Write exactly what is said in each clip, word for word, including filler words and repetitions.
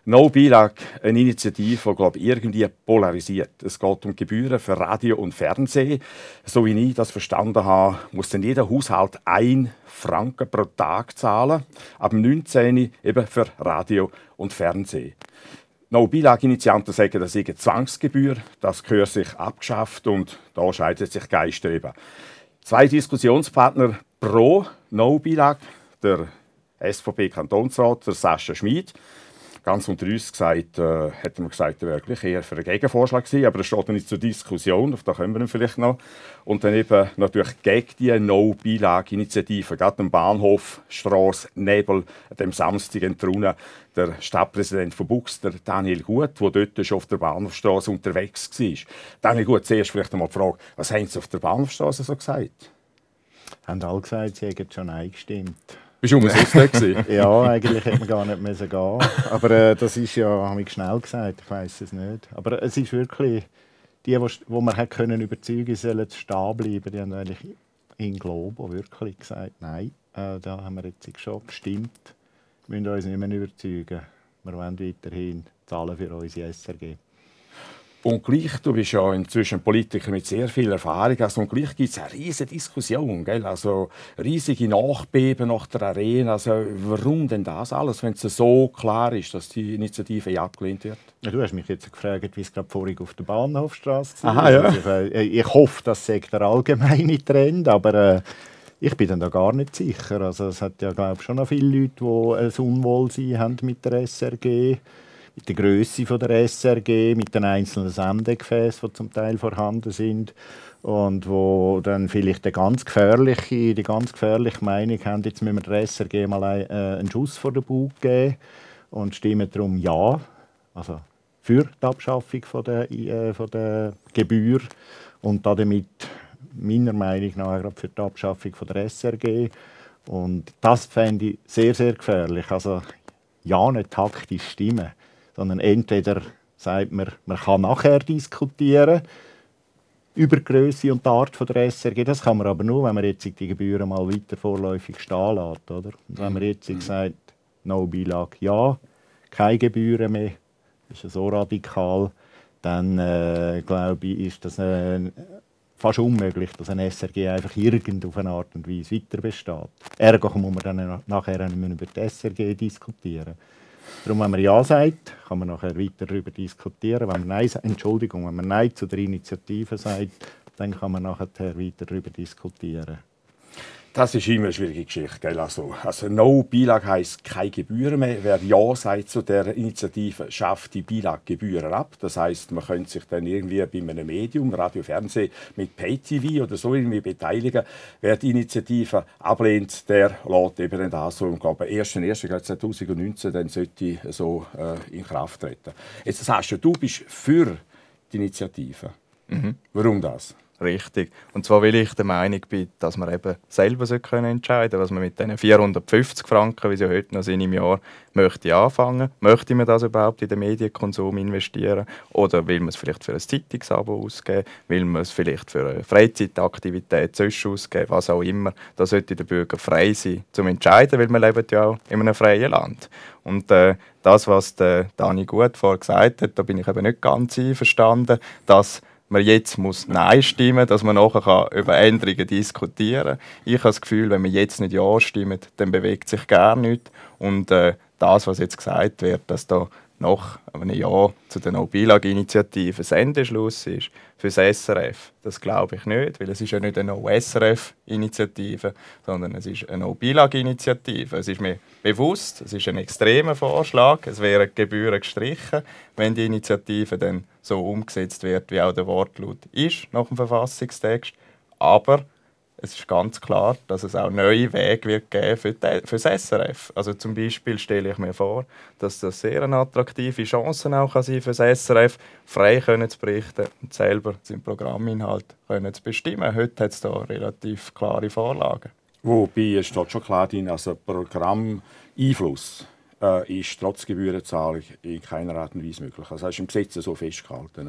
No-Bilag, eine Initiative, die glaube ich, irgendwie polarisiert. Es geht um Gebühren für Radio und Fernsehen. So wie ich das verstanden habe, muss dann jeder Haushalt ein Franken pro Tag zahlen. Ab dem neunzehn eben für Radio und Fernsehen. No-Bilag-Initianten sagen, das sei eine Zwangsgebühr. Das gehört sich abgeschafft und da scheiden sich Geister eben. Zwei Diskussionspartner pro No-Bilag, der S V P-Kantonsrat, der Sascha Schmid. Ganz unter uns gesagt, äh, hätten wir gesagt, er wäre wirklich eher für einen Gegenvorschlag gewesen, aber das steht nicht zur Diskussion, auf da kommen wir dann vielleicht noch. Und dann eben natürlich gegen die No-Bilag-Initiative, gerade am Bahnhof Strasse Nebel, dem Samstag in Truna, der Stadtpräsident von Buchs, der Daniel Gut, der dort schon auf der Bahnhofstrasse unterwegs war. Daniel Gut, zuerst vielleicht einmal die Frage, was haben Sie auf der Bahnhofstrasse so gesagt? Haben alle gesagt, sie hätten schon eingestimmt. Bist du umsonst gewesen? Ja, eigentlich hätte man gar nicht müssen gehen. Aber äh, das ist ja, habe ich schnell gesagt, ich weiß es nicht. Aber es ist wirklich, die, die man hat können überzeugen sollen stehen bleiben, die haben eigentlich in Globo wirklich gesagt, nein, äh, da haben wir jetzt schon gestimmt. Wir müssen uns nicht mehr überzeugen. Wir wollen weiterhin zahlen für unsere S R G. Und gleich, du bist ja inzwischen Politiker mit sehr viel Erfahrung, also, und gleich gibt es eine riesige Diskussion, gell? Also riesige Nachbeben nach der Arena. Also, warum denn das alles, wenn es so klar ist, dass die Initiative abgelehnt wird? Ja, du hast mich jetzt gefragt, wie es gerade vorhin auf der Bahnhofstrasse war. Aha, ja. Also, ich hoffe, das sei der allgemeine Trend, aber äh, ich bin dann da gar nicht sicher. Also, es hat ja, glaube ich, schon noch viele Leute, die ein Unwohlsein haben mit der S R G. Mit der Grösse der S R G, mit den einzelnen Sendegefäßen, die zum Teil vorhanden sind und wo dann vielleicht die ganz gefährliche, die ganz gefährliche Meinung haben, jetzt müssen wir der S R G mal ein, äh, einen Schuss vor den Bug geben und stimmen darum ja, also für die Abschaffung von der, äh, von der Gebühr und damit meiner Meinung nach gerade für die Abschaffung von der S R G. Und das fände ich sehr, sehr gefährlich. Also ja, nicht taktisch stimmen, sondern entweder sagt man, man kann nachher diskutieren über die Grösse und die Art von der S R G. Das kann man aber nur, wenn man jetzt die Gebühren mal weiter vorläufig stehen lässt. Oder? Und wenn man jetzt mhm. sagt, No-Bilag, ja, keine Gebühren mehr, das ist ja so radikal, dann äh, glaube ich, ist das äh, fast unmöglich, dass ein S R G einfach irgend auf eine Art und Weise weiter besteht. Ergo muss man dann nachher nicht mehr über die S R G diskutieren. Darum, wenn man Ja sagt, kann man nachher weiter darüber diskutieren. Wenn man Nein, Entschuldigung, wenn man Nein zu der Initiative sagt, dann kann man nachher weiter darüber diskutieren. Das ist immer eine schwierige Geschichte. Gell? Also, also No-Bilag heisst keine Gebühren mehr. Wer Ja sagt zu dieser Initiative, schafft die Bilaggebühren ab. Das heisst, man könnte sich dann irgendwie bei einem Medium, Radio, Fernsehen, mit Pay-T V oder so irgendwie beteiligen. Wer die Initiative ablehnt, der lässt eben das so. Ich glaube, erster erster zweitausendneunzehn dann sollte so äh, in Kraft treten. Jetzt sagst du, du bist für die Initiative. Mhm. Warum das? Richtig. Und zwar, weil ich der Meinung bin, dass man eben selber entscheiden können, was man mit diesen vierhundertfünfzig Franken, wie sie heute noch sind im Jahr, möchte anfangen. Möchte man das überhaupt in den Medienkonsum investieren? Oder will man es vielleicht für ein Zeitungsabo ausgeben? Will man es vielleicht für eine Freizeitaktivität sonst ausgeben? Was auch immer. Da sollte der Bürger frei sein, zum entscheiden, weil wir leben ja auch in einem freien Land. Und äh, das, was der Dani Gut vorher gesagt hat, da bin ich eben nicht ganz einverstanden, dass man jetzt muss Nein stimmen, dass man nachher kann über Änderungen diskutieren kann. Ich habe das Gefühl, wenn man jetzt nicht Ja stimmt, dann bewegt sich gar nichts. Und äh, das, was jetzt gesagt wird, dass da nach einem Ja zu der No-Bilag-Initiative Sendeschluss ist für das S R F, das glaube ich nicht, weil es ist ja nicht eine No-S R F-Initiative, sondern es ist eine No-Bilag-Initiative. Es ist mir bewusst, es ist ein extremer Vorschlag, es wären Gebühren gestrichen, wenn die Initiative dann so umgesetzt wird, wie auch der Wortlaut ist nach dem Verfassungstext. Aber es ist ganz klar, dass es auch neue Wege wird geben für, die, für das S R F. Also zum Beispiel stelle ich mir vor, dass das sehr eine attraktive Chance auch kann sein für das S R F, frei können zu berichten und selber seinen Programminhalt können zu bestimmen. Heute hat es da relativ klare Vorlagen. Wobei, es steht schon klar drin, also Programmeinfluss äh, ist trotz Gebührenzahlung in keiner Art und Weise möglich. Also das ist im Gesetz so festgehalten, oder?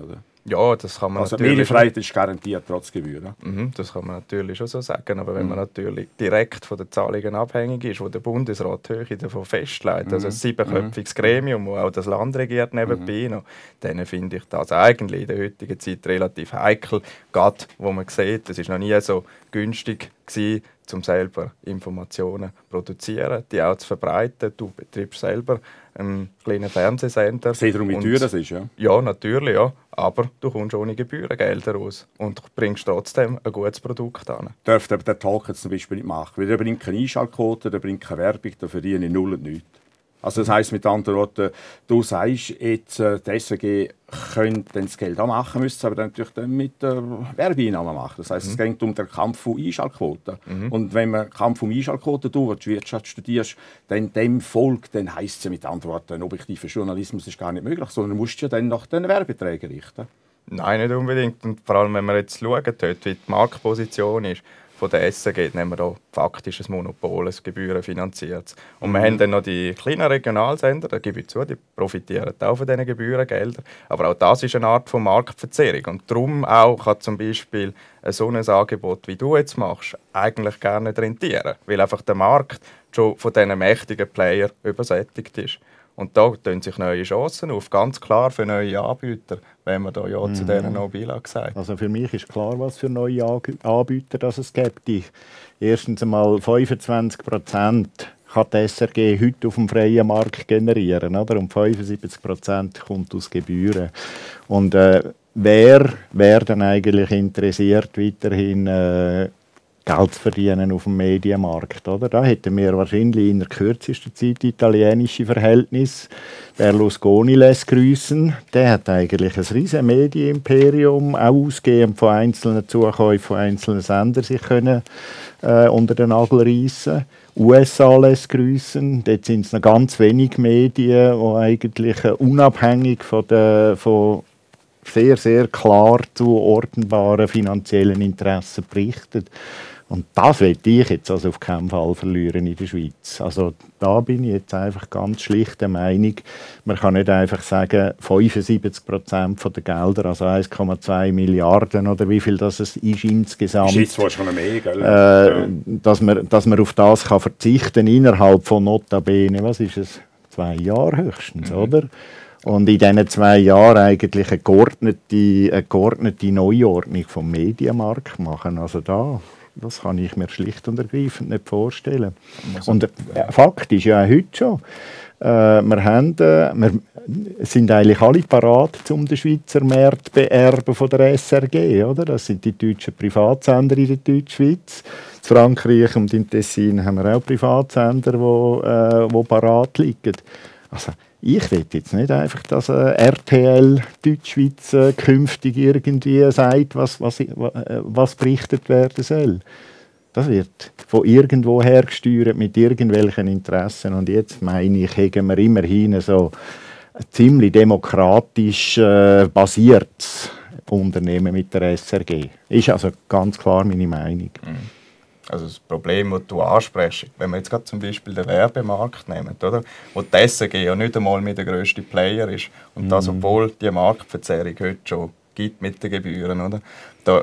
Ja, das kann man also natürlich... Medienfreiheit ist garantiert trotz Gebühren. Mhm, das kann man natürlich schon so sagen, aber wenn man natürlich direkt von den Zahlungen abhängig ist, wo der Bundesrat die Höhe davon festlegt, mhm. also ein siebenköpfiges mhm. Gremium, wo auch das Land regiert nebenbei mhm. noch, dann finde ich das eigentlich in der heutigen Zeit relativ heikel, gerade wo man sieht, es ist noch nie so günstig gewesen, um selber Informationen zu produzieren, die auch zu verbreiten. Du betreibst selber einen kleinen Fernsehsender. Seht ihr, wie teuer das ist, ja? Ja, natürlich, ja. Aber du kommst ohne Gebührengelder raus und bringst trotzdem ein gutes Produkt an. Dürfte aber der Talk jetzt zum Beispiel nicht machen, weil der bringt keine Einschaltquote, der bringt keine Werbung, der verdiene ich null und nichts. Also das heisst mit anderen Worten, du sagst jetzt, äh, die S R G könnte dann das Geld auch machen, müsste aber dann natürlich dann mit äh, Werbeeinnahmen machen. Das heisst, mhm. es geht um den Kampf um Einschaltquoten. Mhm. Und wenn man Kampf um Einschaltquoten tut, wenn du Wirtschaft studierst, dann dem folgt, dann heisst es ja mit anderen Worten, ein objektiver Journalismus ist gar nicht möglich, sondern du musst ja dann nach den Werbeträgen richten. Nein, nicht unbedingt. Und vor allem, wenn man jetzt schaut, wie die Marktposition ist, von der S R G nehmen wir da faktisch ein Monopol, ein gebührenfinanziertes. Und wir mhm. haben dann noch die kleinen Regionalsender, da gebe ich zu, die profitieren auch von diesen Gebührengeldern. Aber auch das ist eine Art von Marktverzerrung. Und darum auch kann zum Beispiel so ein Angebot, wie du jetzt machst, eigentlich gar nicht rentieren. Weil einfach der Markt schon von diesen mächtigen Playern übersättigt ist. Und da tun sich neue Chancen auf, ganz klar für neue Anbieter, wenn man da ja mhm. zu denen noch Bilag sagt. Also für mich ist klar, was für neue Anbieter das es gibt. Erstens einmal fünfundzwanzig Prozent kann die S R G heute auf dem freien Markt generieren, oder? Und fünfundsiebzig Prozent kommt aus Gebühren. Und äh, wer wäre dann eigentlich interessiert, weiterhin äh, Geld zu verdienen auf dem Medienmarkt, oder? Da hätten wir wahrscheinlich in der kürzesten Zeit italienische Verhältnisse. Berlusconi lässt grüßen. Der hat eigentlich ein riesiges Medienimperium, auch ausgehend von einzelnen Zukäufen von einzelnen Sendern sich können, äh, unter den Nagel reissen. U S A lässt grüßen. Dort sind es noch ganz wenige Medien, die eigentlich äh, unabhängig von der von sehr, sehr klar zuordnbaren finanziellen Interessen berichten. Und das will ich jetzt also auf keinen Fall verlieren in der Schweiz. Also da bin ich jetzt einfach ganz schlicht der Meinung, man kann nicht einfach sagen, fünfundsiebzig Prozent der Gelder, also eins Komma zwei Milliarden oder wie viel das ist insgesamt, ist jetzt zwar schon mehr, gell? Äh, dass, man, dass man auf das kann verzichten innerhalb von notabene, was ist es, zwei Jahren höchstens, mhm. oder? Und in diesen zwei Jahren eigentlich eine geordnete, eine geordnete Neuordnung vom Medienmarkt machen. Also da, das kann ich mir schlicht und ergreifend nicht vorstellen. Und äh, Fakt ist ja auch heute schon, äh, wir, haben, äh, wir sind eigentlich alle parat, um den Schweizer Markt zu beerben von der S R G. Oder? Das sind die deutschen Privatsender in der Deutschschweiz. In Frankreich und in Tessin haben wir auch Privatsender, die äh, wo parat liegen. Also, ich will jetzt nicht einfach, dass äh, R T L Deutschschweiz äh, künftig irgendwie sagt, was, was, äh, was berichtet werden soll. Das wird von irgendwo her gesteuert mit irgendwelchen Interessen. Und jetzt meine ich, haben wir immerhin so ein ziemlich demokratisch äh, basiertes Unternehmen mit der S R G. Ist also ganz klar meine Meinung. Mhm. Also das Problem, das du ansprichst, wenn wir jetzt gerade zum Beispiel den Werbemarkt nehmen, oder? Wo die S R G ja nicht einmal mit der grösste Player ist und mm. das, obwohl die Marktverzerrung heute schon gibt mit den Gebühren, oder? Da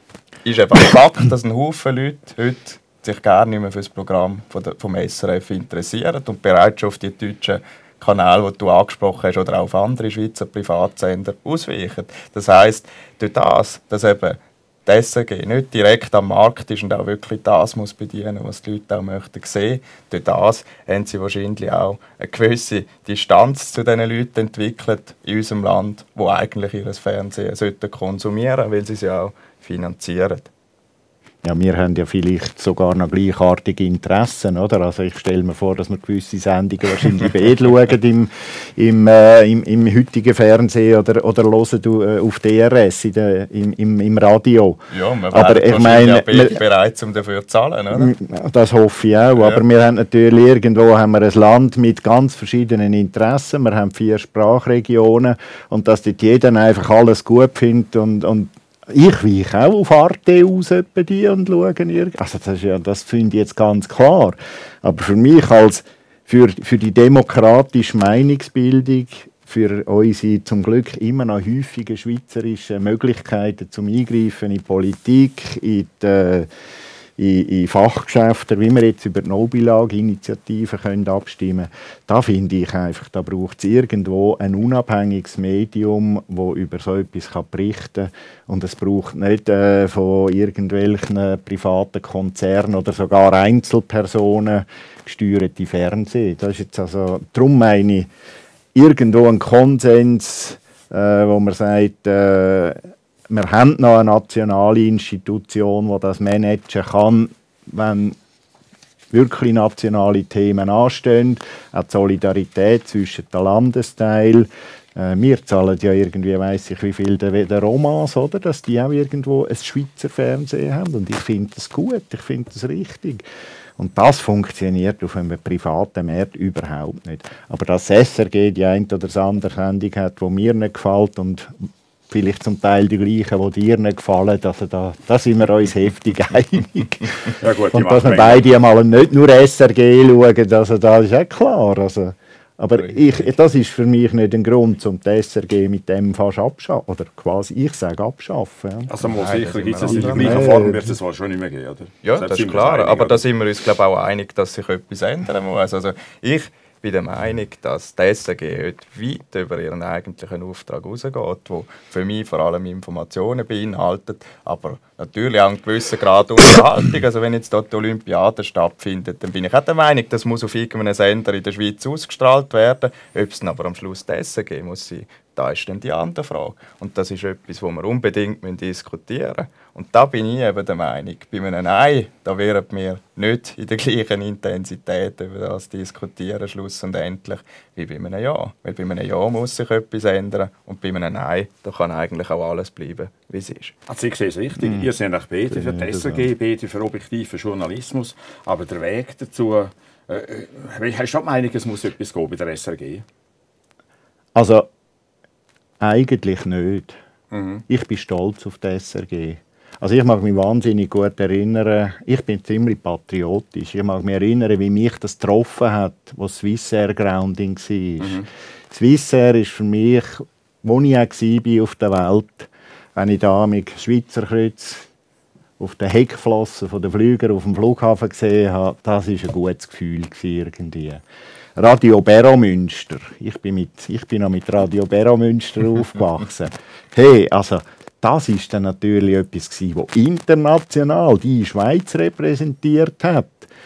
ist eben Fakt, dass ein Haufen Leute heute sich gar nicht mehr für das Programm von der, vom S R F interessieren und bereits schon auf die deutschen Kanäle, die du angesprochen hast, oder auf andere Schweizer Privatsender ausweichen. Das heisst, durch das, dass eben die S R G nicht direkt am Markt ist und auch wirklich das muss bedienen, was die Leute auch möchten sehen. Durch das haben sie wahrscheinlich auch eine gewisse Distanz zu diesen Leuten entwickelt in unserem Land, die eigentlich ihr Fernsehen konsumieren sollten, weil sie es ja auch finanzieren. Ja, wir haben ja vielleicht sogar noch gleichartige Interessen, oder? Also ich stelle mir vor, dass wir gewisse Sendungen wahrscheinlich beide schauen im, im, äh, im, im heutigen Fernsehen oder, oder hören du, äh, auf D R S in der, im, im, im Radio. Ja, wir wären ich meine, ja beide bereit, um dafür zu zahlen, oder? Das hoffe ich auch, ja. Aber wir haben natürlich irgendwo haben wir ein Land mit ganz verschiedenen Interessen. Wir haben vier Sprachregionen und dass dort jeder einfach alles gut findet und, und ich weiche auch auf Arte aus die und schaue. Also das, ist ja, das finde ich jetzt ganz klar. Aber für mich als für, für die demokratische Meinungsbildung für unsere zum Glück immer noch häufigen schweizerischen Möglichkeiten zum Eingreifen in die Politik, in die, in, in Fachgeschäfte, wie wir jetzt über die No-Billag-Initiative können abstimmen können, da finde ich einfach, da braucht es irgendwo ein unabhängiges Medium, das über so etwas berichten kann. Und es braucht nicht äh, von irgendwelchen privaten Konzernen oder sogar Einzelpersonen gesteuerte Fernsehen. Das ist jetzt also, darum meine ich, irgendwo ein Konsens, äh, wo man sagt, äh, wir haben noch eine nationale Institution, die das managen kann, wenn wirklich nationale Themen anstehen. Auch die Solidarität zwischen den Landesteilen. Äh, wir zahlen ja irgendwie, weiss ich wie viel, der, der Romans, oder? Dass die auch irgendwo ein Schweizer Fernsehen haben. Und ich finde das gut, ich finde das richtig. Und das funktioniert auf einem privaten Markt überhaupt nicht. Aber dass das S R G die eine oder das andere Sendung hat, die mir nicht gefällt und vielleicht zum Teil die gleichen, die dir nicht gefallen, also da, da sind wir uns heftig einig. Ja gut, und dass wir beide einmal nicht nur S R G schauen, also das ist auch klar. Also, aber ich, das ist für mich nicht ein Grund, um die S R G mit dem fast abschaffen. Oder quasi, ich sage abschaffen. Ja. Also mal sicher gibt es in der gleichen Form, wird es wohl schon nicht mehr geben, oder? Ja, das, das ist klar. Einig, aber da sind wir uns, glaube ich, auch einig, dass sich etwas ändern muss. Also ich bin der Meinung, dass die S R G heute weit über ihren eigentlichen Auftrag hinausgeht, der für mich vor allem Informationen beinhaltet, aber natürlich auch einen gewissen Grad Unterhaltung. Also wenn jetzt dort die Olympiade stattfindet, dann bin ich auch der Meinung, das muss auf irgendeinem Sender in der Schweiz ausgestrahlt werden. Ob es dann aber am Schluss die S R G muss sein, da ist dann die andere Frage. Und das ist etwas, das wir unbedingt diskutieren müssen. Und da bin ich eben der Meinung, bei einem Nein, da werden wir nicht in der gleichen Intensität über das diskutieren, schlussendlich, wie bei einem Ja. Weil bei einem Ja muss sich etwas ändern und bei einem Nein, da kann eigentlich auch alles bleiben, wie es ist. Also ich sehe es richtig. Mm. Ihr seid eigentlich beide für die S R G, beide für objektiven Journalismus. Aber der Weg dazu, äh, hast du die Meinung, es muss etwas gehen bei der S R G? Also, eigentlich nicht. Mhm. Ich bin stolz auf die S R G. Also ich mag mich wahnsinnig gut erinnern, ich bin ziemlich patriotisch, ich mag mich erinnern, wie mich das getroffen hat, als Swissair Grounding war. Mhm. Swissair ist für mich, wo ich auch war auf der Welt, wenn ich da mit Schweizer Kreuz auf den Heckflossen der Flüger auf dem Flughafen gesehen habe, das war ein gutes Gefühl irgendwie. Radio Beromünster. Ich bin, mit, ich bin noch mit Radio Beromünster aufgewachsen. Hey, also, das war dann natürlich etwas, das international die Schweiz repräsentiert hat.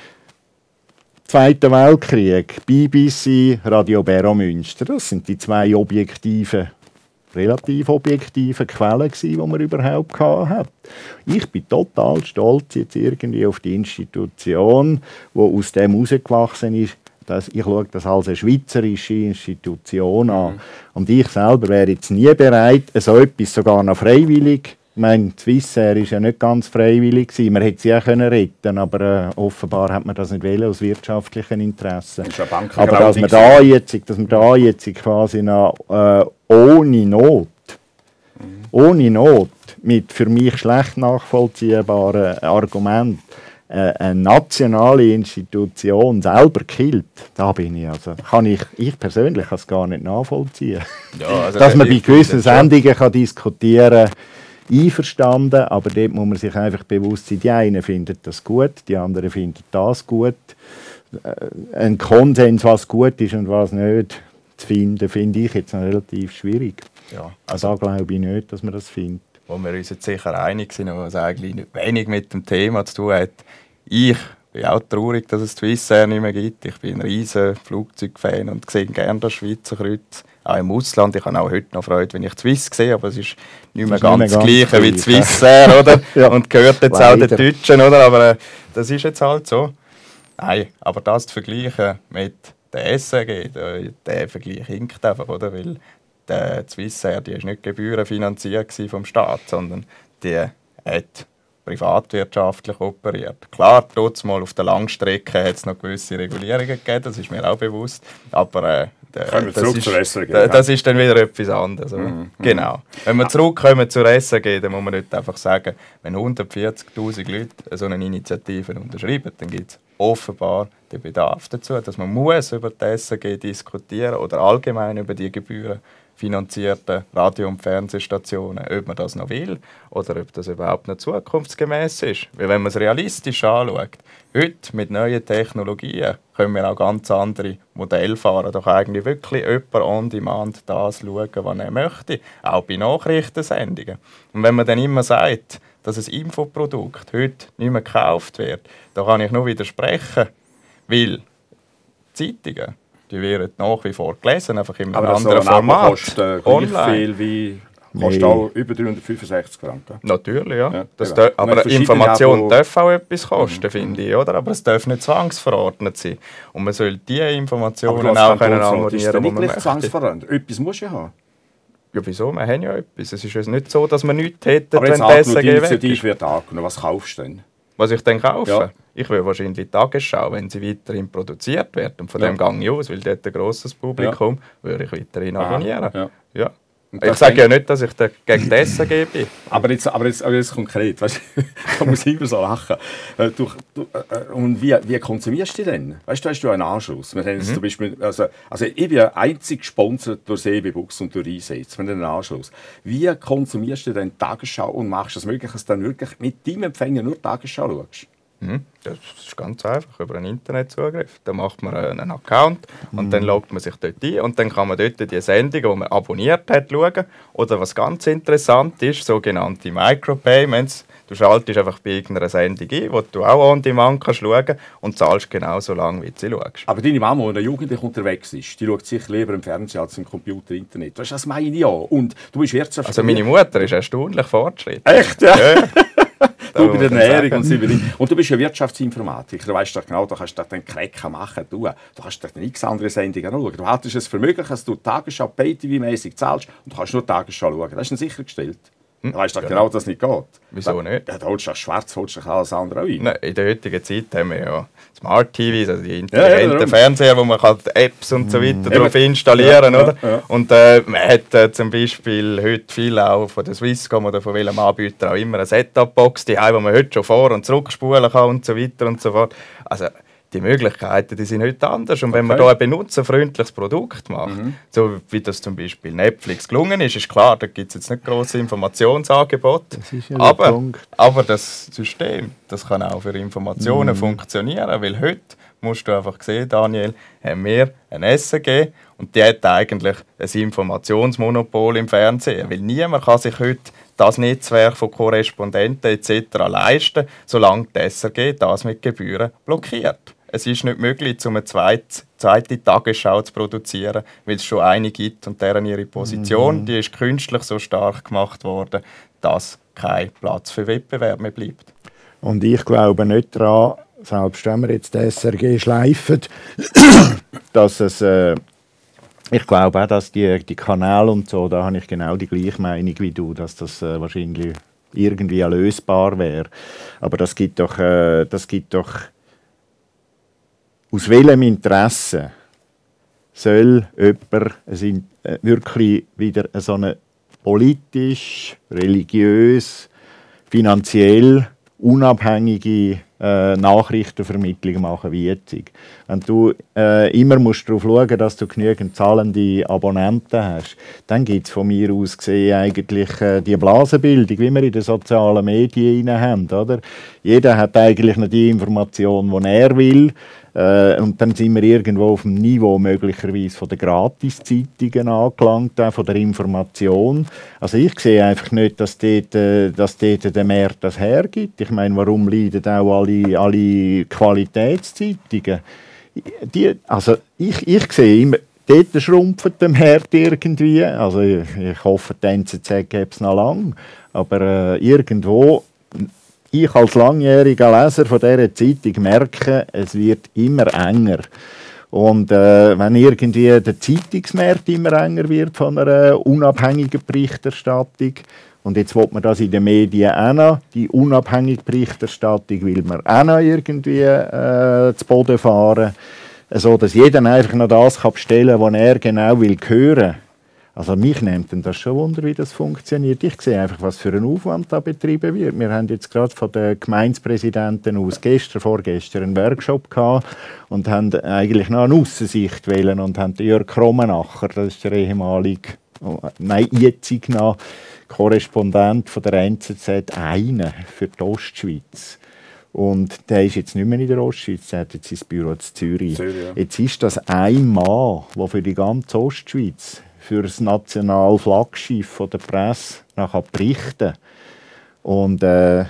Zweiter Weltkrieg, B B C, Radio Beromünster. Das sind die zwei objektiven, relativ objektiven Quellen, die man überhaupt hatte. Ich bin total stolz jetzt irgendwie auf die Institution, die aus dem herausgewachsen ist. Das, ich schaue das als eine schweizerische Institution an. Mhm. Und ich selber wäre jetzt nie bereit, so etwas sogar noch freiwillig. Ich meine, Swissair war ja nicht ganz freiwillig. Man hätte sie auch retten können, aber äh, offenbar hat man das nicht wollen, aus wirtschaftlichen Interessen. Aber dass man da jetzt, dass man da jetzt quasi noch äh, ohne Not, mhm. ohne Not, mit für mich schlecht nachvollziehbaren Argumenten, eine nationale Institution selber killt, da bin ich also, kann ich, ich persönlich kann es gar nicht nachvollziehen. Ja, also dass man bei gewissen Sendungen kann diskutieren kann, einverstanden, aber dort muss man sich einfach bewusst sein, die einen finden das gut, die anderen finden das gut. Ein Konsens, was gut ist und was nicht, zu finden, finde ich jetzt noch relativ schwierig. Ja, also da glaube ich nicht, dass man das findet. Wo wir uns jetzt sicher einig sind, was eigentlich nicht wenig mit dem Thema zu tun hat. Ich bin auch traurig, dass es Swissair nicht mehr gibt. Ich bin ein riesen Flugzeugfan und sehe gerne das Schweizer Kreuz. Auch im Ausland. Ich habe auch heute noch Freude, wenn ich Swiss sehe, aber es ist nicht mehr ganz das Gleiche wie Swissair, oder? Ja. Und gehört jetzt Leider. auch den Deutschen, oder? Aber äh, das ist jetzt halt so. Nein, aber das zu vergleichen mit der S R G, der, der Vergleich hinkt einfach, oder? Weil die Swissair, die ist nicht gebührenfinanziert vom Staat, sondern die hat privatwirtschaftlich operiert. Klar, trotz mal auf der Langstrecke hat es noch gewisse Regulierungen gegeben, das ist mir auch bewusst, aber äh, wir das, ist, zur S R G, das, das ist dann wieder etwas anderes. Mhm. Genau. Wenn wir zurückkommen zur S R G, dann muss man nicht einfach sagen, wenn hundertvierzigtausend Leute so eine Initiative unterschreiben, dann gibt es offenbar der Bedarf dazu, dass man muss über die S R G diskutieren oder allgemein über die gebührenfinanzierten Radio- und Fernsehstationen, ob man das noch will oder ob das überhaupt noch zukunftsgemäß ist. Weil wenn man es realistisch anschaut, heute mit neuen Technologien können wir auch ganz andere Modelle fahren. Da kann eigentlich wirklich jemand on demand das schauen, was er möchte, auch bei Nachrichtensendungen. Und wenn man dann immer sagt, dass ein Infoprodukt heute nicht mehr gekauft wird, da kann ich nur widersprechen, weil Zeitungen, die werden nach wie vor gelesen, einfach in einem aber anderen so ein Format. Abo kostet äh, gleich viel wie kostet auch über dreihundertfünfundsechzig Franken. Natürlich, ja. Ja, Das ja. darf, aber Information Abo darf auch etwas kosten, Mhm. finde ich, oder? Aber es darf nicht zwangsverordnet sein. Und man soll diese Informationen aber auch können abonnieren, ist abonnieren, die nicht man gleich möchte. zwangsverordnet. Etwas musst du ja haben. Ja, wieso? Wir haben ja etwas. Es ist ja nicht so, dass wir nichts hätten, Aber wenn jetzt die angenommen, S R die G weg Initiative ist. wird angenommen. Was kaufst du denn? Was ich dann kaufe? Ja. Ich will wahrscheinlich die Tagesschau, wenn sie weiterhin produziert wird. Und von Ja. dem gehe ich aus, weil dort ein grosses Publikum, würde ich weiterhin Aha, abonnieren. ja. Ja. Und Ich das sage ja denk- nicht, dass ich da gegen die S R G bin. Aber jetzt, aber jetzt, aber jetzt konkret, weißt du, da muss ich immer so lachen. Äh, Du, du, äh, und wie, wie konsumierst du denn? Weißt du, hast du einen Anschluss? Wir haben jetzt Mhm. zum Beispiel, also, also ich bin einzig gesponsert durch C B Bux und durch Einsatz. Wir haben einen Anschluss. Wie konsumierst du denn die Tagesschau und machst es möglich, dass du dann wirklich mit deinem Empfänger nur die Tagesschau schaust? Mhm. Das ist ganz einfach, über einen Internetzugriff. Da macht man einen Account und Mhm. dann loggt man sich dort ein und dann kann man dort die Sendungen, die man abonniert hat, schauen. Oder was ganz interessant ist, sogenannte Micropayments. Du schaltest einfach bei irgendeiner Sendung ein, wo du auch on demand kannst schauen und zahlst genauso lange, wie du sie schaust. Aber deine Mama, die eine Jugendliche unterwegs ist, die schaut sich lieber im Fernsehen als im Computer, Internet. Weißt du, das meine ich ja. Und du bist Wirtschaft. Also meine Mutter ist erstaunlich fortschrittlich. Echt, ja? Ja. Du bei der muss man Ernährung sagen. und sie bei- Und du bist ja Wirtschaftsinformatiker. Du weißt doch genau, da kannst du den Cracker machen. Du, du kannst doch nichts andere Sendungen schauen. Du haltest es für möglich, dass du die Tagesschau Pay-T V-mäßig zahlst und du kannst nur die Tagesschau schauen. Das ist dann sichergestellt. Du weißt doch Ja. genau, dass es nicht geht. Wieso da, nicht? Ja, da holst du das schwarz, holst du alles andere auch ein. Nein, in der heutigen Zeit haben wir ja Smart T Vs, also die Ja, intelligenten ja, Fernseher, wo man kann die Apps und so weiter Eben. drauf installieren Ja, ja, oder? ja. Und äh, man hat äh, zum Beispiel heute viel auch von der Swisscom oder von welchem Anbieter auch immer eine Setup-Box, die wo man heute schon vor- und zurückspulen kann und so weiter und so fort. Also die Möglichkeiten, die sind heute anders. Und wenn man Okay. da ein benutzerfreundliches Produkt macht, so wie das zum Beispiel Netflix gelungen ist, ist klar, da gibt es jetzt nicht grosse Informationsangebote. Das ist ja der aber, Punkt. aber das System, das kann auch für Informationen Mhm. funktionieren, weil heute musst du einfach sehen, Daniel, haben wir ein S R G und die hat eigentlich ein Informationsmonopol im Fernsehen, weil niemand kann sich heute das Netzwerk von Korrespondenten et cetera leisten, solange die S R G das mit Gebühren blockiert. Es ist nicht möglich, um eine zweite, zweite Tagesschau zu produzieren, weil es schon eine gibt und deren ihre Position, Mhm. die ist künstlich so stark gemacht worden, dass kein Platz für Wettbewerb mehr bleibt. Und ich glaube nicht daran, selbst wenn wir jetzt das S R G schleifen, dass es. Äh, ich glaube auch, dass die, die Kanäle und so, da habe ich genau die gleiche Meinung wie du, dass das äh, wahrscheinlich irgendwie lösbar wäre. Aber das gibt doch. Äh, das gibt doch aus welchem Interesse soll jemand ein, äh, wirklich wieder so eine politisch, religiös, finanziell unabhängige äh, Nachrichtenvermittlung machen wie jetzt. Wenn du äh, immer musst darauf schauen musst, dass du genügend zahlende Abonnenten hast, dann gibt es von mir aus gesehen eigentlich äh, die Blasenbildung, wie wir in den sozialen Medien haben. Oder? Jeder hat eigentlich noch die Information, die er will. Äh, und dann sind wir irgendwo auf dem Niveau möglicherweise von den Gratiszeitungen angelangt, auch von der Information. Also ich sehe einfach nicht, dass dort, äh, dass dort der Markt das hergibt. Ich meine, warum leiden auch alle, alle Qualitätszeitungen? Die, also ich, ich sehe immer, dort schrumpft der Markt irgendwie. Also ich, ich hoffe, die N Z Z gäbe es noch lange. Aber äh, irgendwo... Ich als langjähriger Leser von dieser Zeitung merke, es wird immer enger. Und äh, wenn irgendwie der Zeitungsmarkt immer enger wird von einer unabhängigen Berichterstattung, und jetzt will man das in den Medien auch noch, die unabhängige Berichterstattung will man auch noch irgendwie äh, zu Boden fahren, so dass jeder einfach noch das kann bestellen kann, was er genau will hören. Also mich nimmt denn das schon Wunder, wie das funktioniert. Ich sehe einfach, was für ein Aufwand da betrieben wird. Wir haben jetzt gerade von den Gemeindepräsidenten aus gestern, vorgestern einen Workshop gehabt und haben eigentlich noch eine Aussensicht wählen und haben den Jörg Krommenacher, das ist der ehemalige, nein, jetzig noch Korrespondent von der N Z Z, einen für die Ostschweiz. Und der ist jetzt nicht mehr in der Ostschweiz, der hat jetzt sein Büro in Zürich. Zürich ja. Jetzt ist das ein Mann, der für die ganze Ostschweiz, für das nationale Flaggschiff der Presse nachher berichten. Und äh,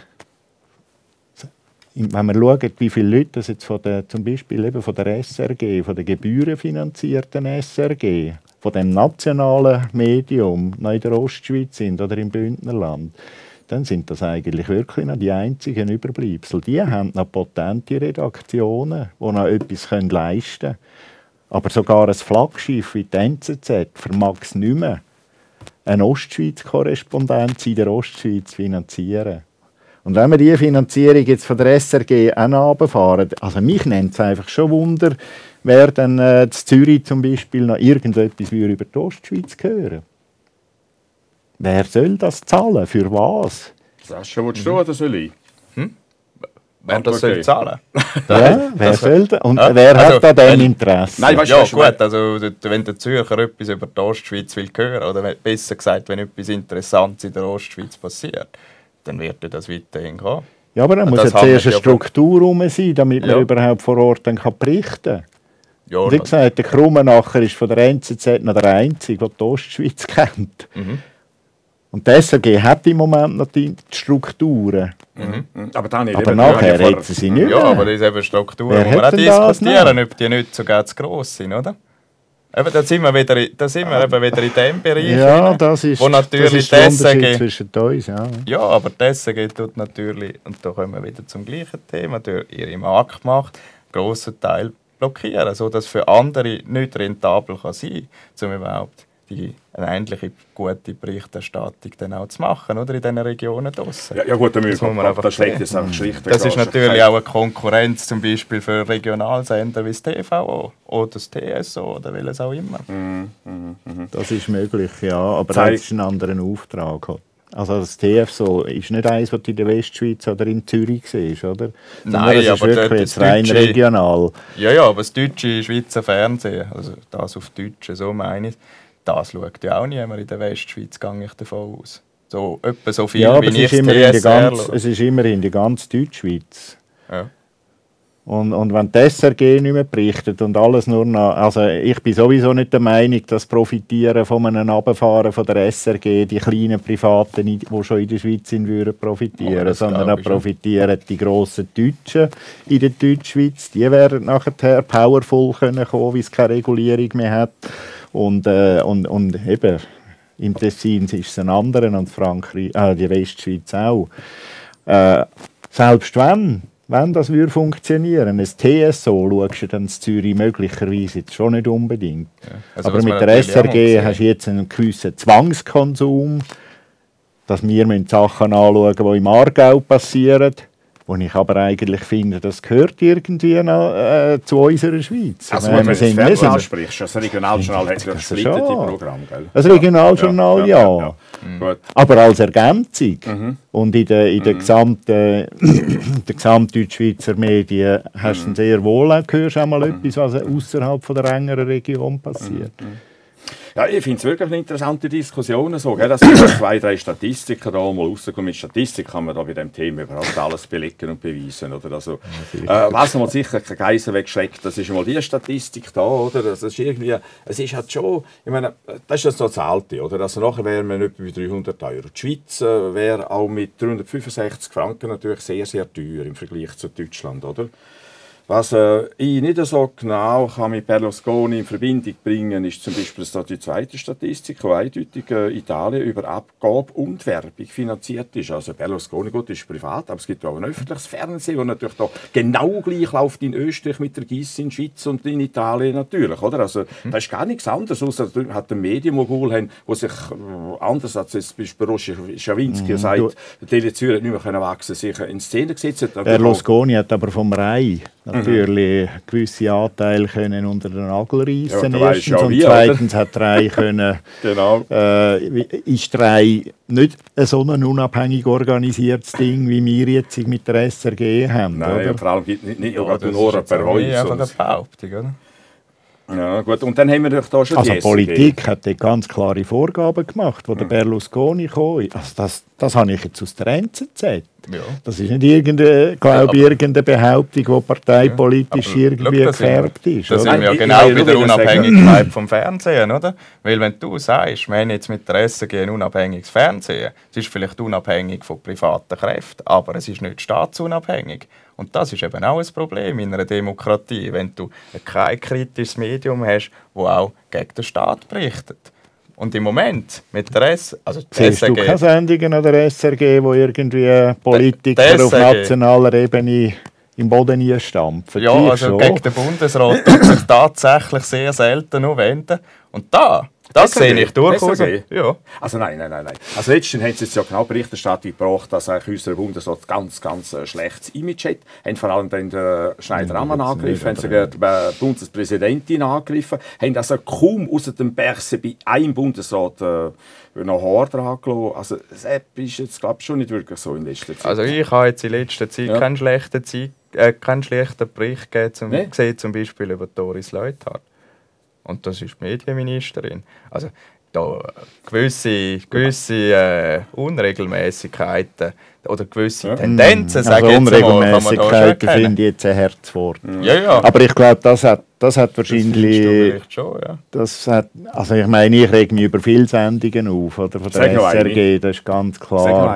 wenn man schaut, wie viele Leute das jetzt von der, zum Beispiel eben von der S R G, von der gebührenfinanzierten S R G, von dem nationalen Medium noch in der Ostschweiz sind oder im Bündnerland, dann sind das eigentlich wirklich noch die einzigen Überbleibsel. Die haben noch potente Redaktionen, die noch etwas leisten können. Aber sogar ein Flaggschiff wie die N Z Z vermag es nicht mehr, eine Ostschweiz-Korrespondenz in der Ostschweiz finanzieren. Und wenn wir diese Finanzierung jetzt von der S R G auch runterfahren, also mich nennt es einfach schon Wunder, wer dann äh, in Zürich zum Beispiel noch irgendetwas über die Ostschweiz hören. Wer soll das zahlen? Für was? Sascha, willst du oder soll ich? Hm? Wer das soll zahlen? Ja, wer soll das? Und ja, wer also, hat an dem Interesse? Nein, weißt, ja, weißt, gut, also wenn der Zürcher etwas über die Ostschweiz will hören, oder besser gesagt, wenn etwas Interessantes in der Ostschweiz passiert, dann wird das weiterhin gehen. Ja, aber dann muss ja zuerst eine Struktur herum sein, damit man ja. überhaupt vor Ort dann kann berichten kann. Ja, wie gesagt, der Krummenacher ist von der N Z Z noch der Einzige, der die Ostschweiz kennt. Mhm. Und die S R G hat im Moment noch die Strukturen. Mhm. Aber, dann aber nachher hätten sie nicht mehr. Ja, aber das ist eben Strukturen, die wir auch diskutieren, ob die nicht so ganz gross sind, oder? Eben, da sind wir wieder, da sind wir eben wieder in dem Bereich, ja, rein, das ist, wo natürlich das ist der Unterschied zwischen uns. Ja. ja, aber die S R G tut natürlich, und da kommen wir wieder zum gleichen Thema, durch ihre Marktmacht einen grossen Teil blockieren, sodass für andere nicht rentabel kann sein kann, um überhaupt die, eine ähnliche gute Berichterstattung dann auch zu machen, oder, in diesen Regionen draussen. Ja, ja gut, das muss man einfach das schlägt es einfach schlicht. Das ist natürlich auch eine Konkurrenz zum Beispiel für Regionalsender wie das T V O oder das T S O oder welches auch immer. Mm, mm, mm. Das ist möglich, ja, aber das ist ein anderer Auftrag. Also das T F S O ist nicht eins, was du in der Westschweiz oder in Zürich siehst, oder? Nein, das ist aber wirklich das rein deutsche, regional. Ja, ja, aber das deutsche Schweizer Fernsehen, also das auf Deutsch, so meine ich, das schaut ja auch niemand in der Westschweiz, gehe ich davon aus. So, etwa so viel ja, aber wie es ich ist, ganz, ganz, es ist immerhin die ganze Deutschschweiz. Ja. Und, und wenn die S R G nicht mehr berichtet und alles nur noch... Also ich bin sowieso nicht der Meinung, dass Profitieren von einem Abfahren von der S R G die kleinen Privaten, die schon in der Schweiz sind, würden profitieren, oh, sondern auch profitieren die grossen Deutschen in der Deutschschweiz. Die werden nachher powerful können kommen, weil es keine Regulierung mehr hat. Und, äh, und, und eben, im Tessin ist es ein anderer und Frankreich, äh, die Westschweiz auch. Äh, selbst wenn, wenn das würde funktionieren, ein T S O schaust du dann in Zürich möglicherweise jetzt schon nicht unbedingt. Ja, also aber mit der S R G hast du jetzt einen gewissen Zwangskonsum, dass wir Sachen anschauen müssen, die im Aargau passieren. Und ich aber eigentlich finde, das gehört irgendwie noch, äh, zu unserer Schweiz. Also, wenn du das Fernsehen ansprichst, das Regionaljournal hat ja gesplittete Programme, gell? Das Regionaljournal, ja. ja, ja, ja. ja. Aber als Ergänzung. Mhm. Und in den in der mhm. gesamten der Gesamtdeutschschweizer Medien hast du mhm. sehr wohl auch gehört, auch mal mhm. etwas, was außerhalb der engeren Region passiert. Mhm. Ja, ich finde es wirklich eine interessante Diskussion. So, gell? Das sind zwei, drei Statistiken da mal rausgekommen. Mit Statistik kann man da bei diesem Thema überhaupt alles belegen und beweisen. Oder? Also, ja, äh, was man sicher keine Geissen wegschreckt, das ist einmal die Statistik da. Oder? Das ist irgendwie, es ist halt schon, ich meine, das ist jetzt noch das Alte. Oder? Also nachher wären wir etwa bei dreihundert Euro. Die Schweiz äh, wäre auch mit dreihundertfünfundsechzig Franken natürlich sehr, sehr teuer im Vergleich zu Deutschland. Oder? Was äh, ich nicht so genau kann mit Berlusconi in Verbindung bringen, ist zum Beispiel die zweite Statistik, die eindeutig äh, Italien über Abgabe und Werbung finanziert ist. Also Berlusconi, gut, ist privat, aber es gibt auch ein öffentliches Fernsehen, das natürlich da genau gleich läuft in Österreich mit der Giss in der Schweiz und in Italien natürlich. Oder? Also, hm. Das ist gar nichts anderes, außer hat ein Medienmogul, haben, wo sich äh, anders als jetzt bei Schawinski mhm. sagt, der Tele Zürich nicht mehr wachsen, sich in Szene gesetzt hat. Berlusconi hat aber vom Rai natürlich natürlich mhm. gewisse Anteile können unter den Nagel reissen. Ja, erstens. Ja und wie, zweitens hat drei können, genau. äh, ist drei nicht so ein unabhängig organisiertes Ding, wie wir jetzt mit der S R G haben. Nein, oder? Und vor allem gibt es nicht, nicht ja, nur Nora per Heu. Einfach eine Behauptung, oder? Ja, gut. Und dann haben wir doch da schon also die Politik S R G. hat ganz klare Vorgaben gemacht, wo mhm. der Berlusconi kam. Also das, das habe ich jetzt aus der N Z Z. Ja. Das ist nicht irgendeine, glaube ich, irgendeine Behauptung, die parteipolitisch ja, irgendwie schau, gefärbt wir, ist. Das oder? sind wir ja genau bei der Unabhängigkeit vom Fernsehen, oder? Weil wenn du sagst, wir haben jetzt mit der S R G ein unabhängiges Fernsehen, es ist vielleicht unabhängig von privaten Kräften, aber es ist nicht staatsunabhängig. Und das ist eben auch ein Problem in einer Demokratie, wenn du kein kritisches Medium hast, das auch gegen den Staat berichtet. Und im Moment mit der S also Siehst du keine Sendungen an der S R G, wo irgendwie Politiker auf nationaler Ebene im Boden stampfen? Ja, also schon. Gegen den Bundesrat tut sich tatsächlich sehr selten noch wenden. Und da, das sehe ich durchaus. Ja. Also nein, nein, nein, nein. Also letztens haben sie jetzt ja genau Berichterstattung gebracht, dass eigentlich unser Bundesrat ganz, ganz äh, schlechtes Image hat. Haben vor allem den äh, Schneider-Ammann angegriffen, haben sogar die äh, Bundespräsidentin angegriffen, haben also kaum außer dem Berse bei einem Bundesrat äh, noch Haar dran gelassen. Also das App ist jetzt, glaube ich, schon nicht wirklich so in letzter Zeit. Also ich habe jetzt in letzter Zeit ja. keinen schlechten Zeit, äh, keinen schlechten Bericht gegeben, zum, nee? gesehen, zum Beispiel über Doris Leuthard. Und das ist die Medienministerin. Also da gewisse, gewisse äh, Unregelmäßigkeiten oder gewisse ja. Tendenzen, also sage ich jetzt mal, Unregelmäßigkeiten finde ich jetzt ein Herzwort. Mhm. Ja, ja. Aber ich glaube, das hat, das hat wahrscheinlich... Das schon, ja. Das hat, also ich meine, ich rege mich über viele Sendungen auf, oder, von der S R G, das ist ganz klar.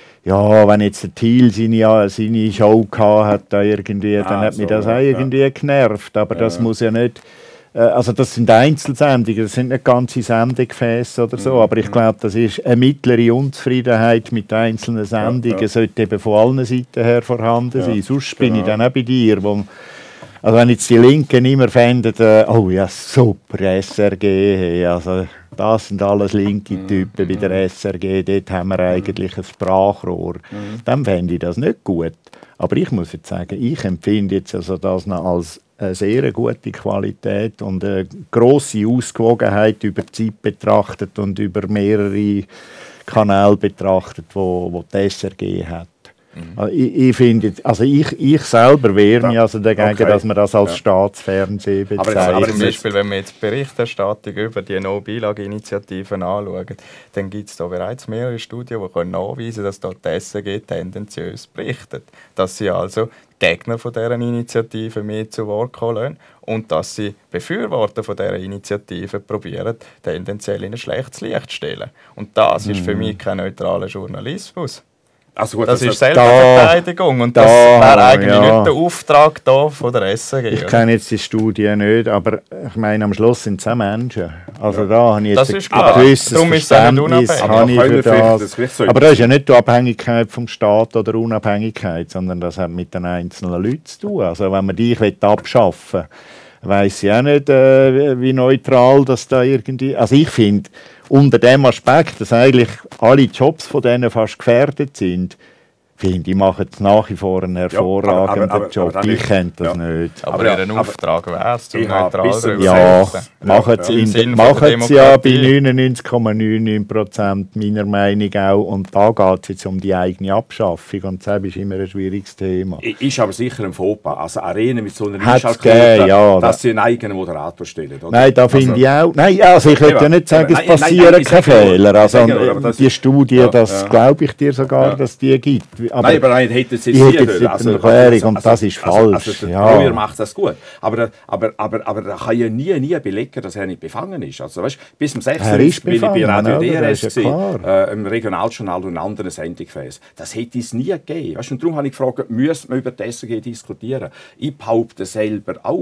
Ja, wenn jetzt der Thiel seine, seine Show hatte, da irgendwie, dann ah, hat so, mich das auch irgendwie ja. genervt. Aber ja. das muss ja nicht... Also das sind Einzelsendungen, das sind nicht ganze Sendegefäße oder so, mhm. aber ich glaube, das ist eine mittlere Unzufriedenheit mit einzelnen Sendungen, ja, ja. sollte eben von allen Seiten her vorhanden sein. Ja, Sonst bin genau. ich dann auch bei dir, wo, also wenn jetzt die Linken immer fänden, äh, oh ja, super, S R G, hey, also das sind alles linke Typen mhm. bei der S R G, dort haben wir eigentlich ein Sprachrohr, mhm. dann fände ich das nicht gut. Aber ich muss jetzt sagen, ich empfinde jetzt also das noch als eine sehr gute Qualität und eine grosse Ausgewogenheit über die Zeit betrachtet und über mehrere Kanäle betrachtet, wo, wo die S R G hat. Mhm. Also ich, ich, finde, also ich, ich selber wehre mich also dagegen, okay. dass man das als ja. Staatsfernsehen bezeichnet. Aber, aber zum Beispiel, wenn wir jetzt Berichterstattung über die No-Billag-Initiativen anschauen, dann gibt es da bereits mehrere Studien, die können nachweisen können, dass da die S R G tendenziös berichtet. Dass sie also Gegner von dieser Initiative mehr zu Wort kommen lassen und dass sie Befürworter von dieser Initiative probieren, tendenziell in ein schlechtes Licht zu stellen. Und das mm. ist für mich kein neutraler Journalismus. Also gut, das, das ist Selbstverteidigung und das da, wäre eigentlich ja. nicht der Auftrag da von der S R G. Ich kenne jetzt die Studie nicht, aber ich meine, am Schluss sind es auch Menschen. Also ja. da habe ich jetzt das ein gewisses Darum Verständnis. Aber, ich für das. Das aber das ist ja nicht die Abhängigkeit vom Staat oder Unabhängigkeit, sondern das hat mit den einzelnen Leuten zu tun. Also wenn man die abschaffen will, weiss ich auch nicht, äh, wie neutral das da irgendwie... Also ich finde... Unter dem Aspekt, dass eigentlich alle Jobs von denen fast gefährdet sind, finde ich, machen sie nach wie vor einen hervorragenden ja, aber, aber, Job. Aber ich kenne das ja. nicht. Aber, aber ihren Auftrag wäre es, zum neutral zu Ja, machen sie ja, ja bei neunundneunzig Komma neunundneunzig Prozent meiner Meinung auch. Und da geht es jetzt um die eigene Abschaffung. Und das ist immer ein schwieriges Thema. Ist aber sicher ein Fauxpas. Also Arenen mit so einer Einschaltquote, ja, dass sie einen eigenen Moderator stellen. Oder? Nein, da finde also, ich auch. Nein, also ich würde ja nicht sagen, es passieren keine Fehler. Also die Studie, das glaube ich dir sogar, dass die gibt. Aber nein, aber nein, hätte es jetzt nie eine also, Erklärung also, und das ist falsch. Also, also der ja. Breuer macht das gut. Aber, aber, aber, aber er kann ja nie, nie belegen, dass er nicht befangen ist. Also, weißt, bis zum sechsundzwanzig bin ich bei Radio D R S, ja äh, im Regionaljournal und anderen Sendegefäßen. Das hätte es nie gegeben. Weißt, und darum habe ich gefragt, müssen wir über die S R G diskutieren? Ich behaupte selber auch,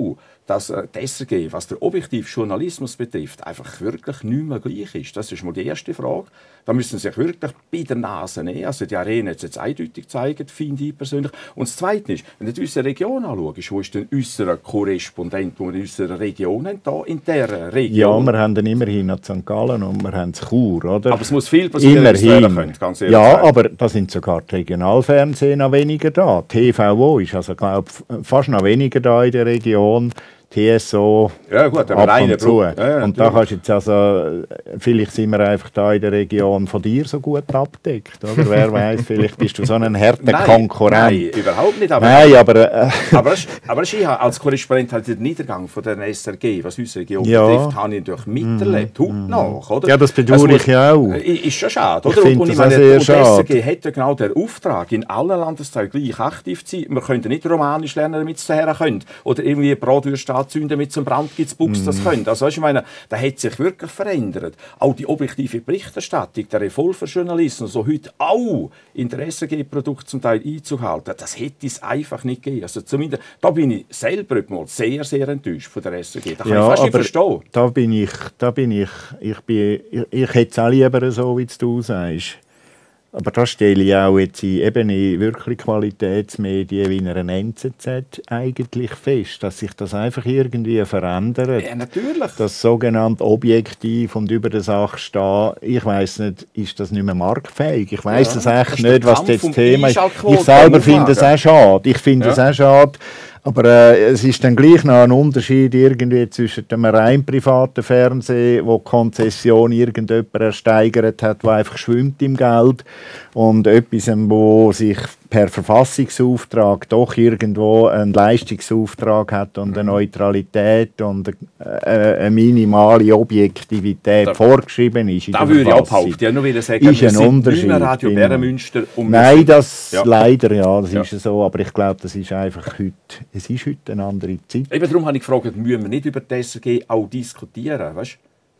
dass äh, die S R G, was der objektive Journalismus betrifft, einfach wirklich nicht mehr gleich ist. Das ist mal die erste Frage. Da müssen sie sich wirklich bei der Nase nehmen. Also die Arena hat es jetzt eindeutig gezeigt, finde ich persönlich. Und das Zweite ist, wenn du unsere Region anschaust, wo ist denn unser Korrespondent, den wir in unserer Region haben, da in dieser Region? Ja, wir haben dann immerhin noch Sankt Gallen und wir haben Chur, oder? Aber es muss viel passieren, immerhin. Können, ganz ehrlich ja, sagen. aber da sind sogar die Regionalfernsehen noch weniger da. T V O ist also, glaube ich, fast noch weniger da in der Region. T S O ja, gut, ab und zu. Ja, ja, und da kannst du jetzt also, vielleicht sind wir einfach da in der Region von dir so gut abdeckt, oder? Wer weiß, vielleicht bist du so ein harter Konkurrent. Nein, überhaupt nicht. Aber, nein, aber, äh, aber, das, aber das ich als Korrespondent halt den Niedergang von der S R G, was unsere Region ja. betrifft, habe ich natürlich miterlebt, heute noch, oder? Ja, das bedauere ich ja auch. Ist schon schade, oder? Ich finde und ich das meine, sehr und die schade. S R G hat ja genau den Auftrag, in allen Landesteilen gleich aktiv zu sein. Wir können nicht Romanisch lernen, damit sie daher können. Oder irgendwie Bratwürste anzünden, damit zum Brand gibt's Buchs mm. das können. Also, weißt, ich meine, da hat sich wirklich verändert. Auch die objektive Berichterstattung, der Revolverjournalismus, so heute auch in der S R G-Produkt zum Teil Einzug halten, das hätte es einfach nicht gegeben. Also zumindest, da bin ich selber mal sehr, sehr enttäuscht von der S R G. Da kann ja, ich fast nicht aber verstehen. Da bin ich, da bin ich, ich, bin, ich, ich hätte es auch lieber so, wie du sagst. Aber da stelle ich auch jetzt in, eben in wirklich Qualitätsmedien wie einer N Z Z eigentlich fest, dass sich das einfach irgendwie verändert. Ja, natürlich. Das sogenannte objektiv und über der Sache stehen, ich weiss nicht, ist das nicht mehr marktfähig? Ich weiss es ja, echt nicht, was das Thema ist. Ich selber finde es auch schade. Ich finde es ja. auch schade. Aber äh, es ist dann gleich noch ein Unterschied irgendwie zwischen dem rein privaten Fernsehen, wo die Konzession irgendjemand ersteigert hat, der einfach schwimmt im Geld, und etwas, wo sich per Verfassungsauftrag doch irgendwo einen Leistungsauftrag hat und eine Neutralität und eine, eine minimale Objektivität da, vorgeschrieben ist. Da würde ich abhalten. Ja, nur wieder sagen, ist ein Unterschied. Radio Bärenmünster. Um Nein, das ja. leider, ja, das ja. ist so. Aber ich glaube, das ist einfach heute, es ist heute eine andere Zeit. Eben darum habe ich gefragt, müssen wir nicht über die S R G auch diskutieren, weißt?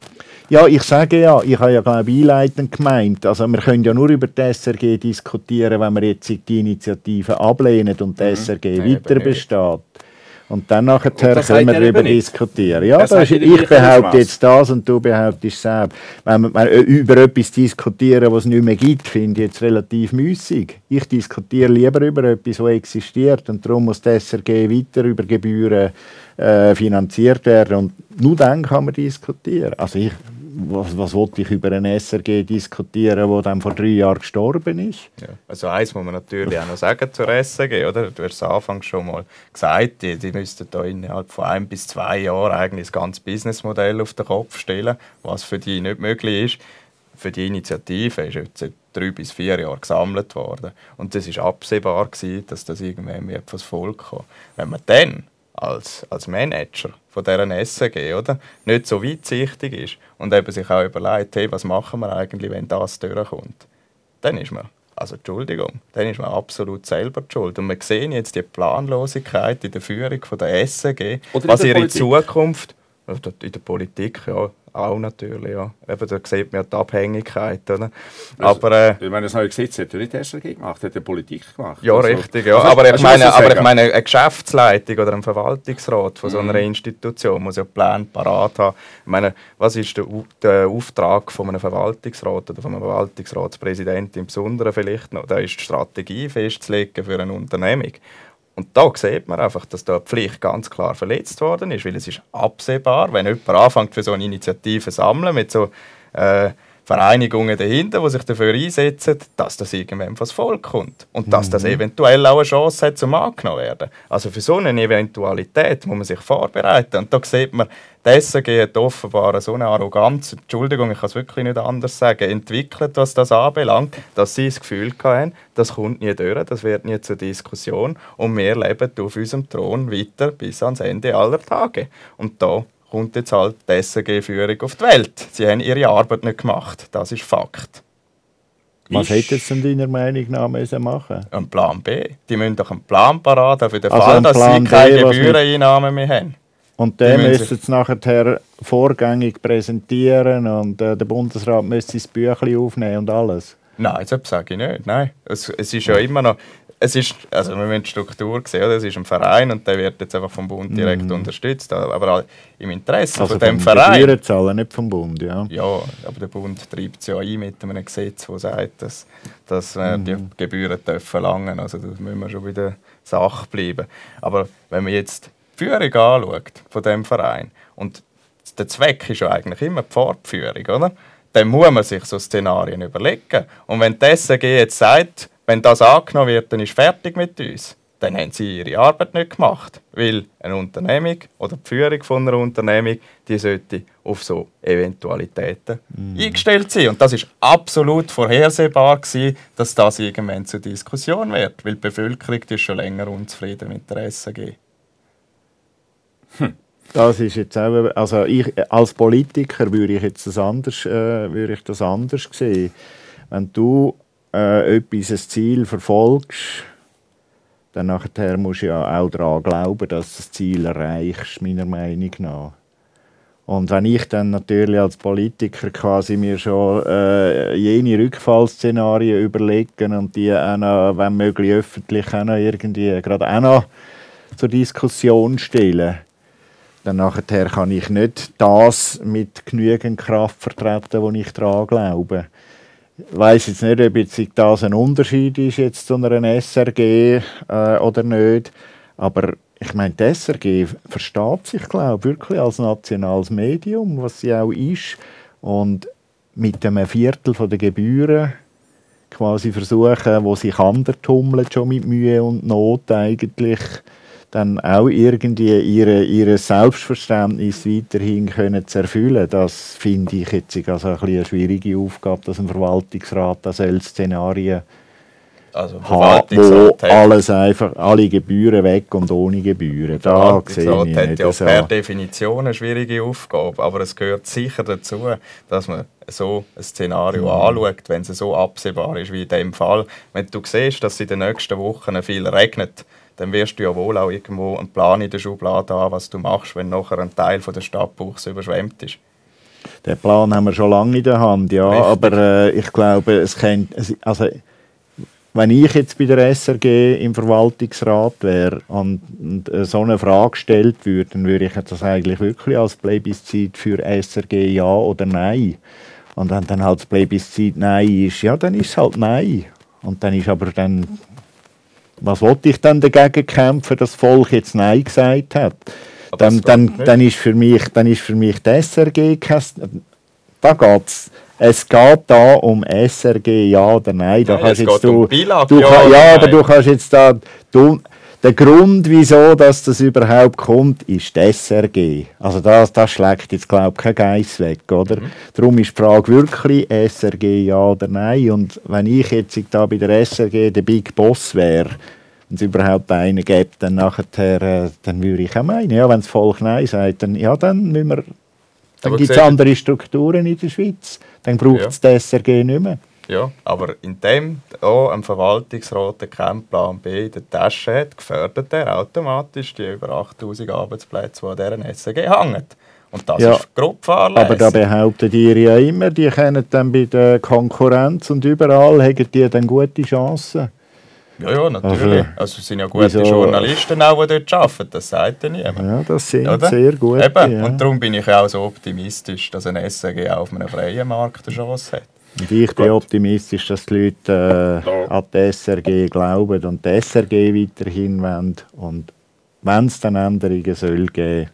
Ja, ich sage ja, ich habe ja glaube einleitend gemeint, also wir können ja nur über die S R G diskutieren, wenn wir jetzt die Initiative ablehnen und die mhm. S R G ja, weiter besteht. Und dann nachher können wir darüber diskutieren. Ja, das ist, ich behaupte jetzt das und du behauptest es. Wenn wir, wenn wir über etwas diskutieren, was es nicht mehr gibt, finde ich jetzt relativ müßig. Ich diskutiere lieber über etwas, das existiert, und darum muss die S R G weiter über Gebühren äh, finanziert werden. Und nur dann kann man diskutieren. Also ich, was, was wollte ich über einen S R G diskutieren, der dann vor drei Jahren gestorben ist? Ja, also eins muss man natürlich auch noch sagen zur S R G, oder? Du hast es anfangs schon mal gesagt, die, die müssten da innerhalb von ein bis zwei Jahren eigentlich das ganze Businessmodell auf den Kopf stellen, was für die nicht möglich ist. Für die Initiative ist jetzt seit drei bis vier Jahren gesammelt worden. Und es war absehbar gewesen, dass das irgendwann mit etwas Volk kommt. Wenn man dann als, als Manager von dieser S R G, oder, nicht so weitsichtig ist und eben sich auch überlegt, hey, was machen wir eigentlich, wenn das durchkommt, dann ist man, also Entschuldigung, dann ist man absolut selber die schuld. Und wir sehen jetzt die Planlosigkeit in der Führung von der S R G, was ihre Politik. Zukunft, in der Politik, ja, auch natürlich, ja. Eben, da sieht man ja die Abhängigkeit, oder? Also, aber, äh, ich meine, das neue Gesetz hat ja nicht die S R G gemacht, hat die Politik gemacht. Ja, also, richtig, ja. Also, aber, ich meine, aber ich sagen? meine, eine Geschäftsleitung oder ein Verwaltungsrat von so einer mhm. Institution muss ja Pläne parat haben. Ich meine, was ist der, der Auftrag von einem Verwaltungsrat oder von einem Verwaltungsratspräsidenten im Besonderen vielleicht noch? Da ist die Strategie festzulegen für eine Unternehmung. Und da sieht man einfach, dass da die Pflicht ganz klar verletzt worden ist, weil es ist absehbar, wenn jemand anfängt für so eine Initiative zu sammeln, mit so äh, Vereinigungen dahinter, die sich dafür einsetzen, dass das irgendwann vors Volk kommt. Und dass das eventuell auch eine Chance hat, zum angenommen werden. Also für so eine Eventualität muss man sich vorbereiten. Und da sieht man, die S R G hat offenbar so eine Arroganz, Entschuldigung, ich kann es wirklich nicht anders sagen, entwickelt, was das anbelangt, dass sie das Gefühl hatten, das kommt nie durch, das wird nie zur Diskussion und wir leben auf unserem Thron weiter bis ans Ende aller Tage. Und da kommt jetzt halt die S R G-Führung auf die Welt. Sie haben ihre Arbeit nicht gemacht, das ist Fakt. Was hätte es denn deiner Meinung nach müssen machen? Ein Plan B. Die müssen doch einen Plan parat haben für den also Fall, dass Plan sie keine B, Gebühreneinnahmen mehr haben. Und den müssen sie nachher vorgängig präsentieren und äh, der Bundesrat müsste das Büchlein aufnehmen und alles? Nein, das sage ich nicht. Nein. Es, es ist ja immer noch... es ist, also wir müssen die Struktur sehen, oder? Es ist ein Verein und der wird jetzt einfach vom Bund direkt mm. unterstützt, aber im Interesse also von dem vom Verein. Gebührenzahlen, nicht vom Bund, ja. Ja, aber der Bund treibt es ja ein mit einem Gesetz, das sagt, dass, dass äh, mm. die Gebühren dürfen verlangen. Also da müssen wir schon bei der Sache bleiben. Aber wenn man jetzt die Führung anschaut von diesem Verein, und der Zweck ist ja eigentlich immer die Fortführung, oder? Dann muss man sich so Szenarien überlegen. Und wenn die S R G jetzt sagt, wenn das angenommen wird, dann ist fertig mit uns, dann haben sie ihre Arbeit nicht gemacht. Weil eine Unternehmung oder die Führung von einer Unternehmung, die sollte auf so Eventualitäten mm. eingestellt sein. Und das ist absolut vorhersehbar gewesen, dass das irgendwann zur Diskussion wird. Weil die Bevölkerung ist schon länger unzufrieden mit der S R G. Hm. Das ist jetzt auch, also ich, als Politiker würde ich jetzt das anders, äh, würde ich das anders sehen. Wenn du äh, etwas, ein Ziel verfolgst, dann nachher musst du ja auch daran glauben, dass du das Ziel erreichst, meiner Meinung nach. Und wenn ich dann natürlich als Politiker quasi mir schon äh, jene Rückfallszenarien überlege und die auch noch, wenn möglich öffentlich auch noch irgendwie gerade auch noch zur Diskussion stelle, dann nachher kann ich nicht das mit genügend Kraft vertreten, wo ich daran glaube. Ich weiss jetzt nicht, ob jetzt das ein Unterschied ist jetzt zu einer S R G äh, oder nicht, aber ich meine, die S R G versteht sich, glaube ich, wirklich als nationales Medium, was sie auch ist, und mit einem Viertel der Gebühren quasi versuchen, wo sich andere tummeln, schon mit Mühe und Not eigentlich, dann auch irgendwie ihre, ihr Selbstverständnis weiterhin können zu erfüllen. Das finde ich jetzt also ein eine schwierige Aufgabe, dass ein Verwaltungsrat das als Szenarien also hat, wo alles einfach, alle Gebühren weg und ohne Gebühren. Da sehe ich hat nicht ja so. Per Definition eine schwierige Aufgabe, aber es gehört sicher dazu, dass man so ein Szenario mhm. anschaut, wenn es so absehbar ist wie in dem Fall. Wenn du siehst, dass es in den nächsten Wochen viel regnet, dann wirst du ja wohl auch irgendwo einen Plan in der Schublade haben, was du machst, wenn nachher ein Teil von der Stadtbuchse überschwemmt ist. Den Plan haben wir schon lange in der Hand, ja. Richtig. Aber äh, ich glaube, es kann, also, wenn ich jetzt bei der S R G im Verwaltungsrat wäre und, und äh, so eine Frage gestellt würde, dann würde ich das eigentlich wirklich als Plebiszit für S R G ja oder nein. Und wenn dann halt das Plebiszit Nein ist, ja, dann ist es halt Nein. Und dann ist aber dann... Was wollte ich dann dagegen kämpfen, dass das Volk jetzt Nein gesagt hat? Dann, dann, dann, ist für mich, dann ist für mich die S R G kein... Da geht's. Es geht da um S R G ja oder nein. Da nein kannst es jetzt geht du, um Bilag, du ja, kann, ja aber nein. du kannst jetzt da... Du, der Grund, wieso dass das überhaupt kommt, ist die S R G. Also das, das schlägt jetzt, glaube ich, kein Geiss weg, oder? Mhm. Darum ist die Frage wirklich S R G ja oder nein. Und wenn ich jetzt da bei der S R G der Big Boss wäre, wenn es überhaupt einen gibt, dann nachher, äh, dann würde ich auch meinen, ja, wenn das Volk Nein sagt, dann, ja, dann müssen wir, dann gibt es andere Strukturen in der Schweiz. Dann braucht es ja. die S R G nicht mehr. Ja, aber indem auch ein Verwaltungsrat keinen Plan B in der Tasche hat, gefördert er automatisch die über achttausend Arbeitsplätze, die an dieser S R G hängen. Und das ja, ist grob fahrlässig. Aber da behauptet ihr ja immer, die können dann bei der Konkurrenz und überall haben die dann gute Chancen. Ja, ja, natürlich. Also, also es sind ja gute wieso? Journalisten auch, die dort arbeiten, das sagt ja niemand. Ja, das sind Oder? sehr gut. Ja. Und darum bin ich auch so optimistisch, dass ein S R G auch auf einem freien Markt eine Chance hat. Und ich bin Gut. optimistisch, dass die Leute äh, an die S R G glauben und die S R G weiterhin wollen. Und wenn es dann Änderungen soll geben,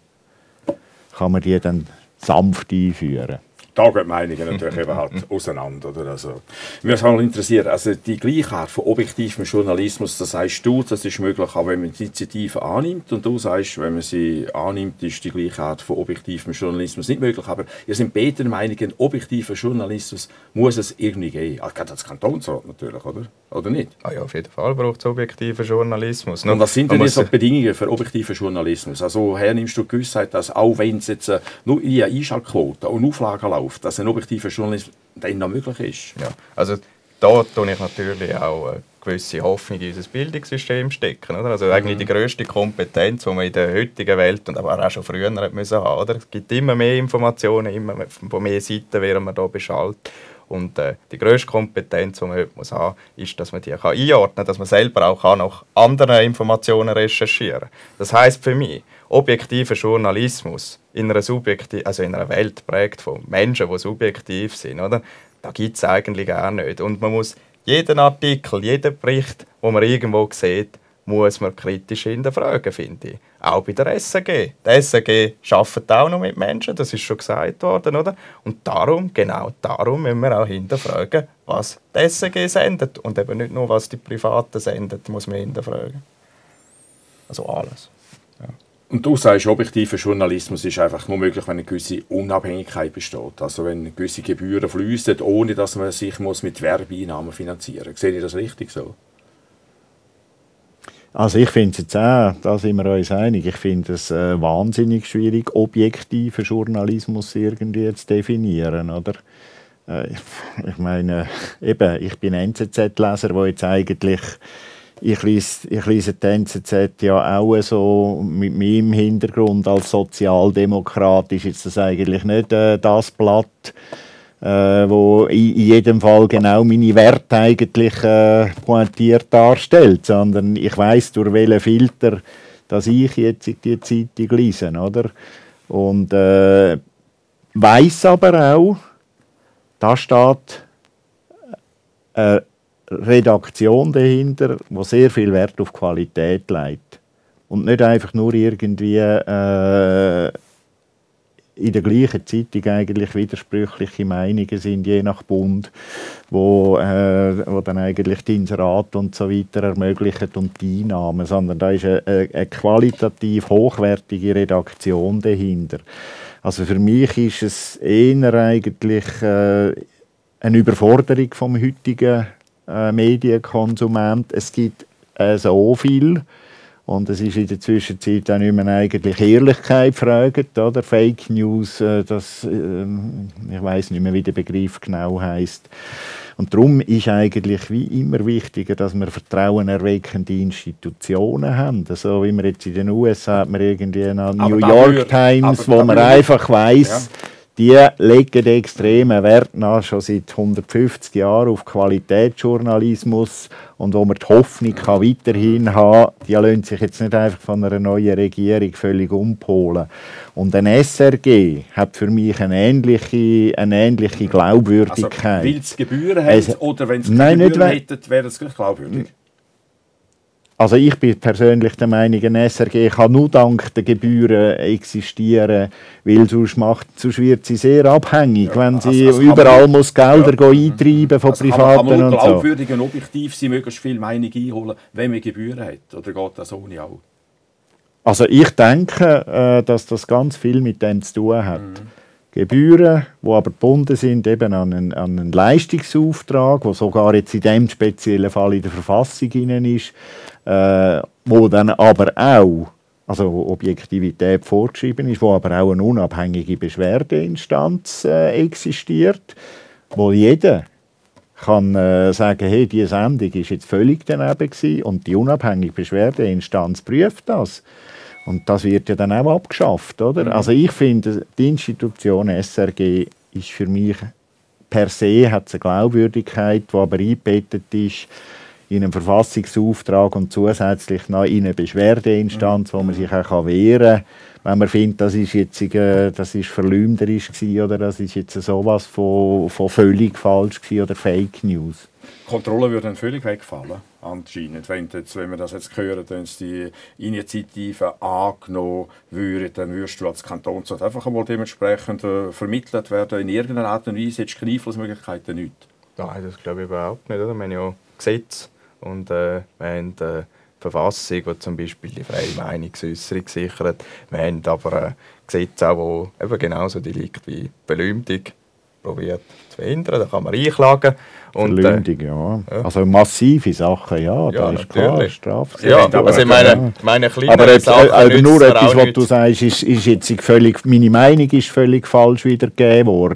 kann man die dann sanft einführen. Da gehen die Meinungen natürlich eben halt auseinander. Oder? Also, mich würde mal interessieren, also die Gleichheit von objektivem Journalismus, das sagst du, das ist möglich, auch wenn man die Initiative annimmt. Und du sagst, wenn man sie annimmt, ist die Gleichheit von objektivem Journalismus nicht möglich. Aber ihr seid beide der Meinung, ein objektiver Journalismus muss es irgendwie geben. Also, gerade als Kantonsrat natürlich, oder? Oder nicht? Ah ja, auf jeden Fall braucht es objektiven Journalismus. Und was sind denn jetzt die Bedingungen für objektiven Journalismus? Also hernimmst du die Gewissheit, dass auch wenn es jetzt äh, nur in eine Einschaltquote und Auflagen läuft, dass ein objektiver Journalismus dann noch möglich ist? Ja, also da tue ich natürlich auch eine gewisse Hoffnung in unser Bildungssystem stecken. Oder? Also eigentlich mhm. die grösste Kompetenz, die man in der heutigen Welt und aber auch schon früher hat müssen haben. Oder? Es gibt immer mehr Informationen, immer von mehr Seiten werden wir da beschallt. Und äh, die grösste Kompetenz, die man heute muss haben muss, ist, dass man die kann einordnen kann, dass man selber auch kann nach anderen Informationen recherchieren kann. Das heisst für mich, objektiver Journalismus in einer, subjektiv, also in einer Welt geprägt von Menschen, die subjektiv sind, oder? Da gibt es eigentlich auch nicht. Und man muss jeden Artikel, jeden Bericht, den man irgendwo sieht, muss man kritisch hinterfragen, finde ich. Auch bei der S R G. Die S R G arbeitet auch noch mit Menschen, das ist schon gesagt worden, oder? Und darum, genau darum, müssen wir auch hinterfragen, was die S R G sendet. Und eben nicht nur, was die Privaten sendet, muss man hinterfragen. Also alles. Ja. Und du sagst, objektiver Journalismus ist einfach nur möglich, wenn eine gewisse Unabhängigkeit besteht. Also wenn gewisse Gebühren fließen, ohne dass man sich muss mit Werbeeinnahmen finanzieren muss. Sehe ich das richtig so? Also ich finde es jetzt auch, da sind wir uns einig, ich finde es äh, wahnsinnig schwierig, objektiven Journalismus irgendwie zu definieren, oder? Äh, ich meine, eben, ich bin N Z Z-Leser, wo jetzt eigentlich, ich lese, ich lese die N Z Z ja auch so mit meinem Hintergrund als Sozialdemokrat, ist jetzt das eigentlich nicht äh, das Blatt, Äh, wo in, in jedem Fall genau meine Werte eigentlich äh, pointiert darstellt, sondern ich weiss, durch welchen Filter dass ich jetzt die Zeitung lese, oder? Und äh, weiss aber auch, da steht eine Redaktion dahinter, die sehr viel Wert auf Qualität legt. Und nicht einfach nur irgendwie äh, in der gleichen Zeitung eigentlich widersprüchliche Meinungen sind, je nach Bund, wo, äh, wo dann eigentlich die Inserate und so weiter ermöglichen und die Einnahmen, sondern da ist eine, eine qualitativ hochwertige Redaktion dahinter. Also für mich ist es eher eigentlich äh, eine Überforderung vom heutigen äh, Medienkonsument. Es gibt äh, so viel. Und es ist in der Zwischenzeit auch nicht mehr eigentlich Ehrlichkeit gefragt, oder? Fake News, äh, das, äh, ich weiß nicht mehr, wie der Begriff genau heisst. Und darum ist eigentlich wie immer wichtiger, dass wir vertrauenerweckende Institutionen haben. Also wie wir jetzt in den U S A hat man irgendwie eine New York Times, wo man einfach weiss, ja, die legen extremen Wert nach, schon seit hundertfünfzig Jahren auf Qualitätsjournalismus, und wo man die Hoffnung kann weiterhin haben, die lassen sich jetzt nicht einfach von einer neuen Regierung völlig umpolen. Und ein S R G hat für mich eine ähnliche, eine ähnliche Glaubwürdigkeit. Also, weil es Gebühren hat, es, oder wenn es keine Gebühren hätten, wäre es gleich glaubwürdig? Also ich bin persönlich der Meinung, ein S R G kann nur dank der Gebühren existieren, weil sonst, macht, sonst wird sie sehr abhängig, ja, wenn sie also, also überall man, muss Gelder ja, eintreiben von also Privaten kann man, kann man und so. Glaubwürdig und objektiv sein, möglichst viel Meinung einholen, wenn man Gebühren hat, oder geht das ohne auch? Also ich denke, dass das ganz viel mit dem zu tun hat. Mhm. Gebühren, die aber gebunden sind eben an einen, an einen Leistungsauftrag, der sogar jetzt in diesem speziellen Fall in der Verfassung hinein ist, äh, wo dann aber auch, also wo Objektivität vorgeschrieben ist, wo aber auch eine unabhängige Beschwerdeinstanz äh, existiert, wo jeder kann äh, sagen, hey, diese Sendung ist jetzt völlig daneben gewesen, und die unabhängige Beschwerdeinstanz prüft das. Und das wird ja dann auch abgeschafft, oder? Mhm. Also ich finde, die Institution S R G ist für mich per se, hat eine Glaubwürdigkeit, die aber eingebettet ist in einen Verfassungsauftrag und zusätzlich noch in eine Beschwerdeinstanz, wo man sich auch wehren kann, wenn man findet, das ist jetzt äh, das ist verleumderisch gewesen, oder das ist jetzt sowas von, von völlig falsch gewesen, oder Fake News. Kontrolle würde dann völlig wegfallen, anscheinend. Wenn, jetzt, wenn wir das jetzt hören, wenn die Initiative angenommen würde, dann würdest du als Kantonsrat einfach einmal dementsprechend äh, vermittelt werden in irgendeiner Art und Weise. Hättest du keine Einflussmöglichkeiten nicht? Nein, das glaube ich überhaupt nicht. Oder? Wir haben ja Gesetze und äh, wir haben äh, Verfassung, die zum Beispiel die freie Meinungsäußerung sichert. Wir haben aber äh, Gesetze auch, die eben genauso die liegt wie Belümdung probiert zu verhindern. Da kann man einklagen. Und, Verleumdung, äh, ja. ja. Also massive Sachen, ja, da ja, ist klar, Straf. Ja, aber also ich meine, meine kleinen aber jetzt, Sachen aber nur etwas, was du sagst, ist, ist jetzt völlig, meine Meinung ist völlig falsch wiedergegeben worden.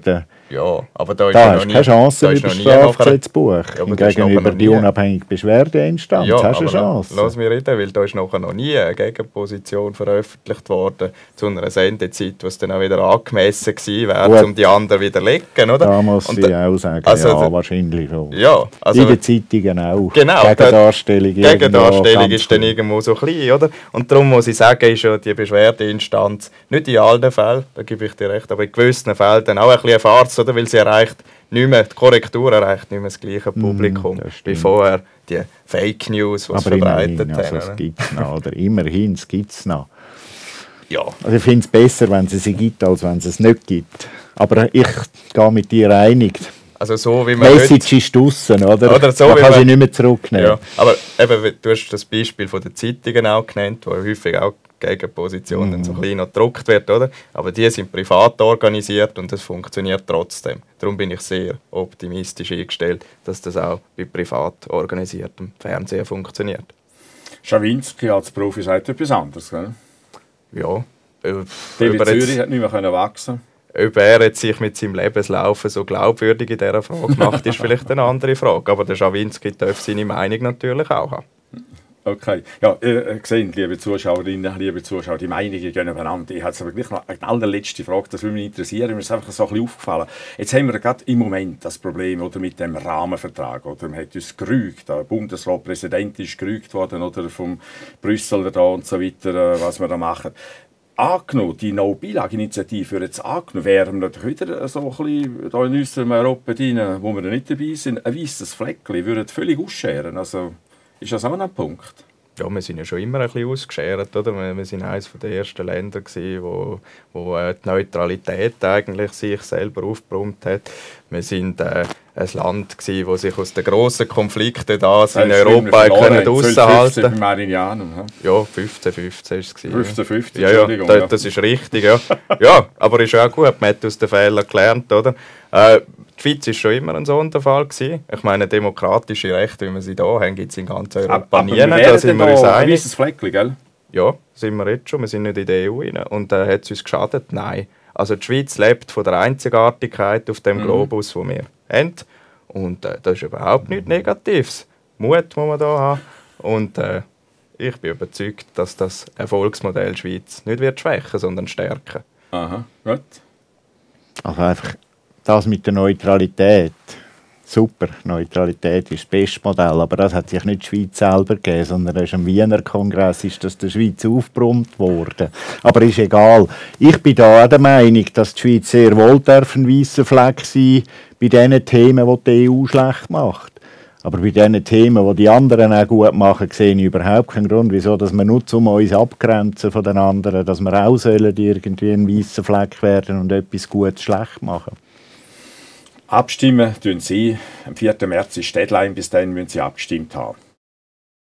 Ja, aber da ist Da ja hast noch du nie, keine Chance da ist über das noch nie nachher- Strafgesetzbuch. Ja, aber Hingegen das ist nachher über noch die nie. unabhängige Beschwerdeinstanz Ja, hast du aber eine la- Chance. lass mich reden, weil da ist nachher noch nie eine Gegenposition veröffentlicht worden zu einer Sendezeit, was dann auch wieder angemessen gewesen wäre, Gut. um die anderen wieder zu legen, oder? Da muss Und ich da- auch sagen, also ja, da- wahrscheinlich schon. Ja, also In den Zeitungen auch. Genau, Gegendarstellung. die Gegendarstellung irgendwo ist dann ganz irgendwo so klein, oder? Und darum muss ich sagen, ist ja die Beschwerdeinstanz nicht in allen Fällen, da gebe ich dir recht, aber in gewissen Fällen dann auch ein bisschen Farce, oder? Weil sie erreicht nicht mehr, die Korrektur erreicht nicht mehr das gleiche Publikum das wie stimmt. vorher die Fake News, die sie Aber verbreitet immerhin, also haben. es oder? gibt es noch. Oder immerhin, es gibt es noch. Ja, Also ich finde es besser, wenn es sie gibt, als wenn es es nicht gibt. Aber ich gehe mit dir einig. also so wie Die man heute... Message ist draussen, oder? Oder so, man wie kann man- sie nicht mehr zurücknehmen. Ja, aber eben, du hast das Beispiel von den Zeitungen auch genannt, wo häufig auch Gegenpositionen Mhm. so klein noch gedruckt wird, oder? Aber die sind privat organisiert und es funktioniert trotzdem. Darum bin ich sehr optimistisch eingestellt, dass das auch bei privat organisiertem Fernsehen funktioniert. Schawinski als Profi sagt etwas anderes. Gell? Ja. äh, T V Ob er, Zürich jetzt, hat nicht mehr können wachsen. ob er jetzt sich mit seinem Lebenslaufen so glaubwürdig in dieser Frage macht, ist vielleicht eine andere Frage. Aber der Schawinski darf seine Meinung natürlich auch haben. Okay. Ja, ihr seht, liebe Zuschauerinnen, liebe Zuschauer, die Meinungen gehen übereinander. Ich habe jetzt aber gleich noch eine allerletzte Frage, das würde mich interessieren. Mir ist einfach so ein bisschen aufgefallen. Jetzt haben wir gerade im Moment das Problem oder, mit dem Rahmenvertrag. Oder? Man hat uns gerügt, der Bundesratpräsident ist gerügt worden oder vom Brüsseler da und so weiter, was wir da machen. Angenommen, die No-Bilag-Initiative wird jetzt angenommen, wären wir natürlich wieder so ein bisschen da in unserem Europa drin, wo wir nicht dabei sind, ein weisses Fleckchen, würde völlig ausscheren. Also, ist das auch ein Punkt? Ja, wir sind ja schon immer ein bisschen ausgeschert, oder? Wir, wir sind eines der ersten Länder gewesen, wo, wo äh, die Neutralität eigentlich sich selber aufgebrummt hat. Wir sind äh, ein Land gewesen, wo sich aus den grossen Konflikten da in Europa können aushalten. bei Marignanum. Ja, fünfzehn fünfzehn war es. fünfzehn fünfzehn, ja, ja, Entschuldigung. da, ja. das ist richtig, ja. Ja, aber ist auch gut, man hat aus den Fehlern gelernt, oder? Äh, die Schweiz war schon immer ein Sonderfall gewesen. Ich meine, demokratische Rechte, wie wir sie hier haben, gibt es in ganz Europa nie. Da sind wir uns ein einig. weißes Fleckchen, gell? Ja, sind wir jetzt schon. Wir sind nicht in der E U rein. Und äh, hat es uns geschadet? Nein. Also die Schweiz lebt von der Einzigartigkeit auf dem Mhm. Globus, den wir haben. Und äh, das ist überhaupt nichts Negatives. Mut muss man da haben. Und äh, ich bin überzeugt, dass das Erfolgsmodell Schweiz nicht wird schwächen, sondern stärken. Aha, gut. Also einfach das mit der Neutralität. Super, Neutralität ist das beste Modell, aber das hat sich nicht die Schweiz selber gegeben, sondern erst am Wiener Kongress ist das der Schweiz aufgebrummt worden. Aber ist egal. Ich bin da auch der Meinung, dass die Schweiz sehr wohl darf ein weisser Fleck sein bei den Themen, die die E U schlecht macht. Aber bei den Themen, die die anderen auch gut machen, sehe ich überhaupt keinen Grund, wieso dass wir nur um uns abgrenzen von den anderen, dass wir auch sollen irgendwie ein weisser Fleck werden und etwas Gutes schlecht machen. Abstimmen tun Sie. Am vierten März ist die Deadline, bis dahin müssen Sie abgestimmt haben.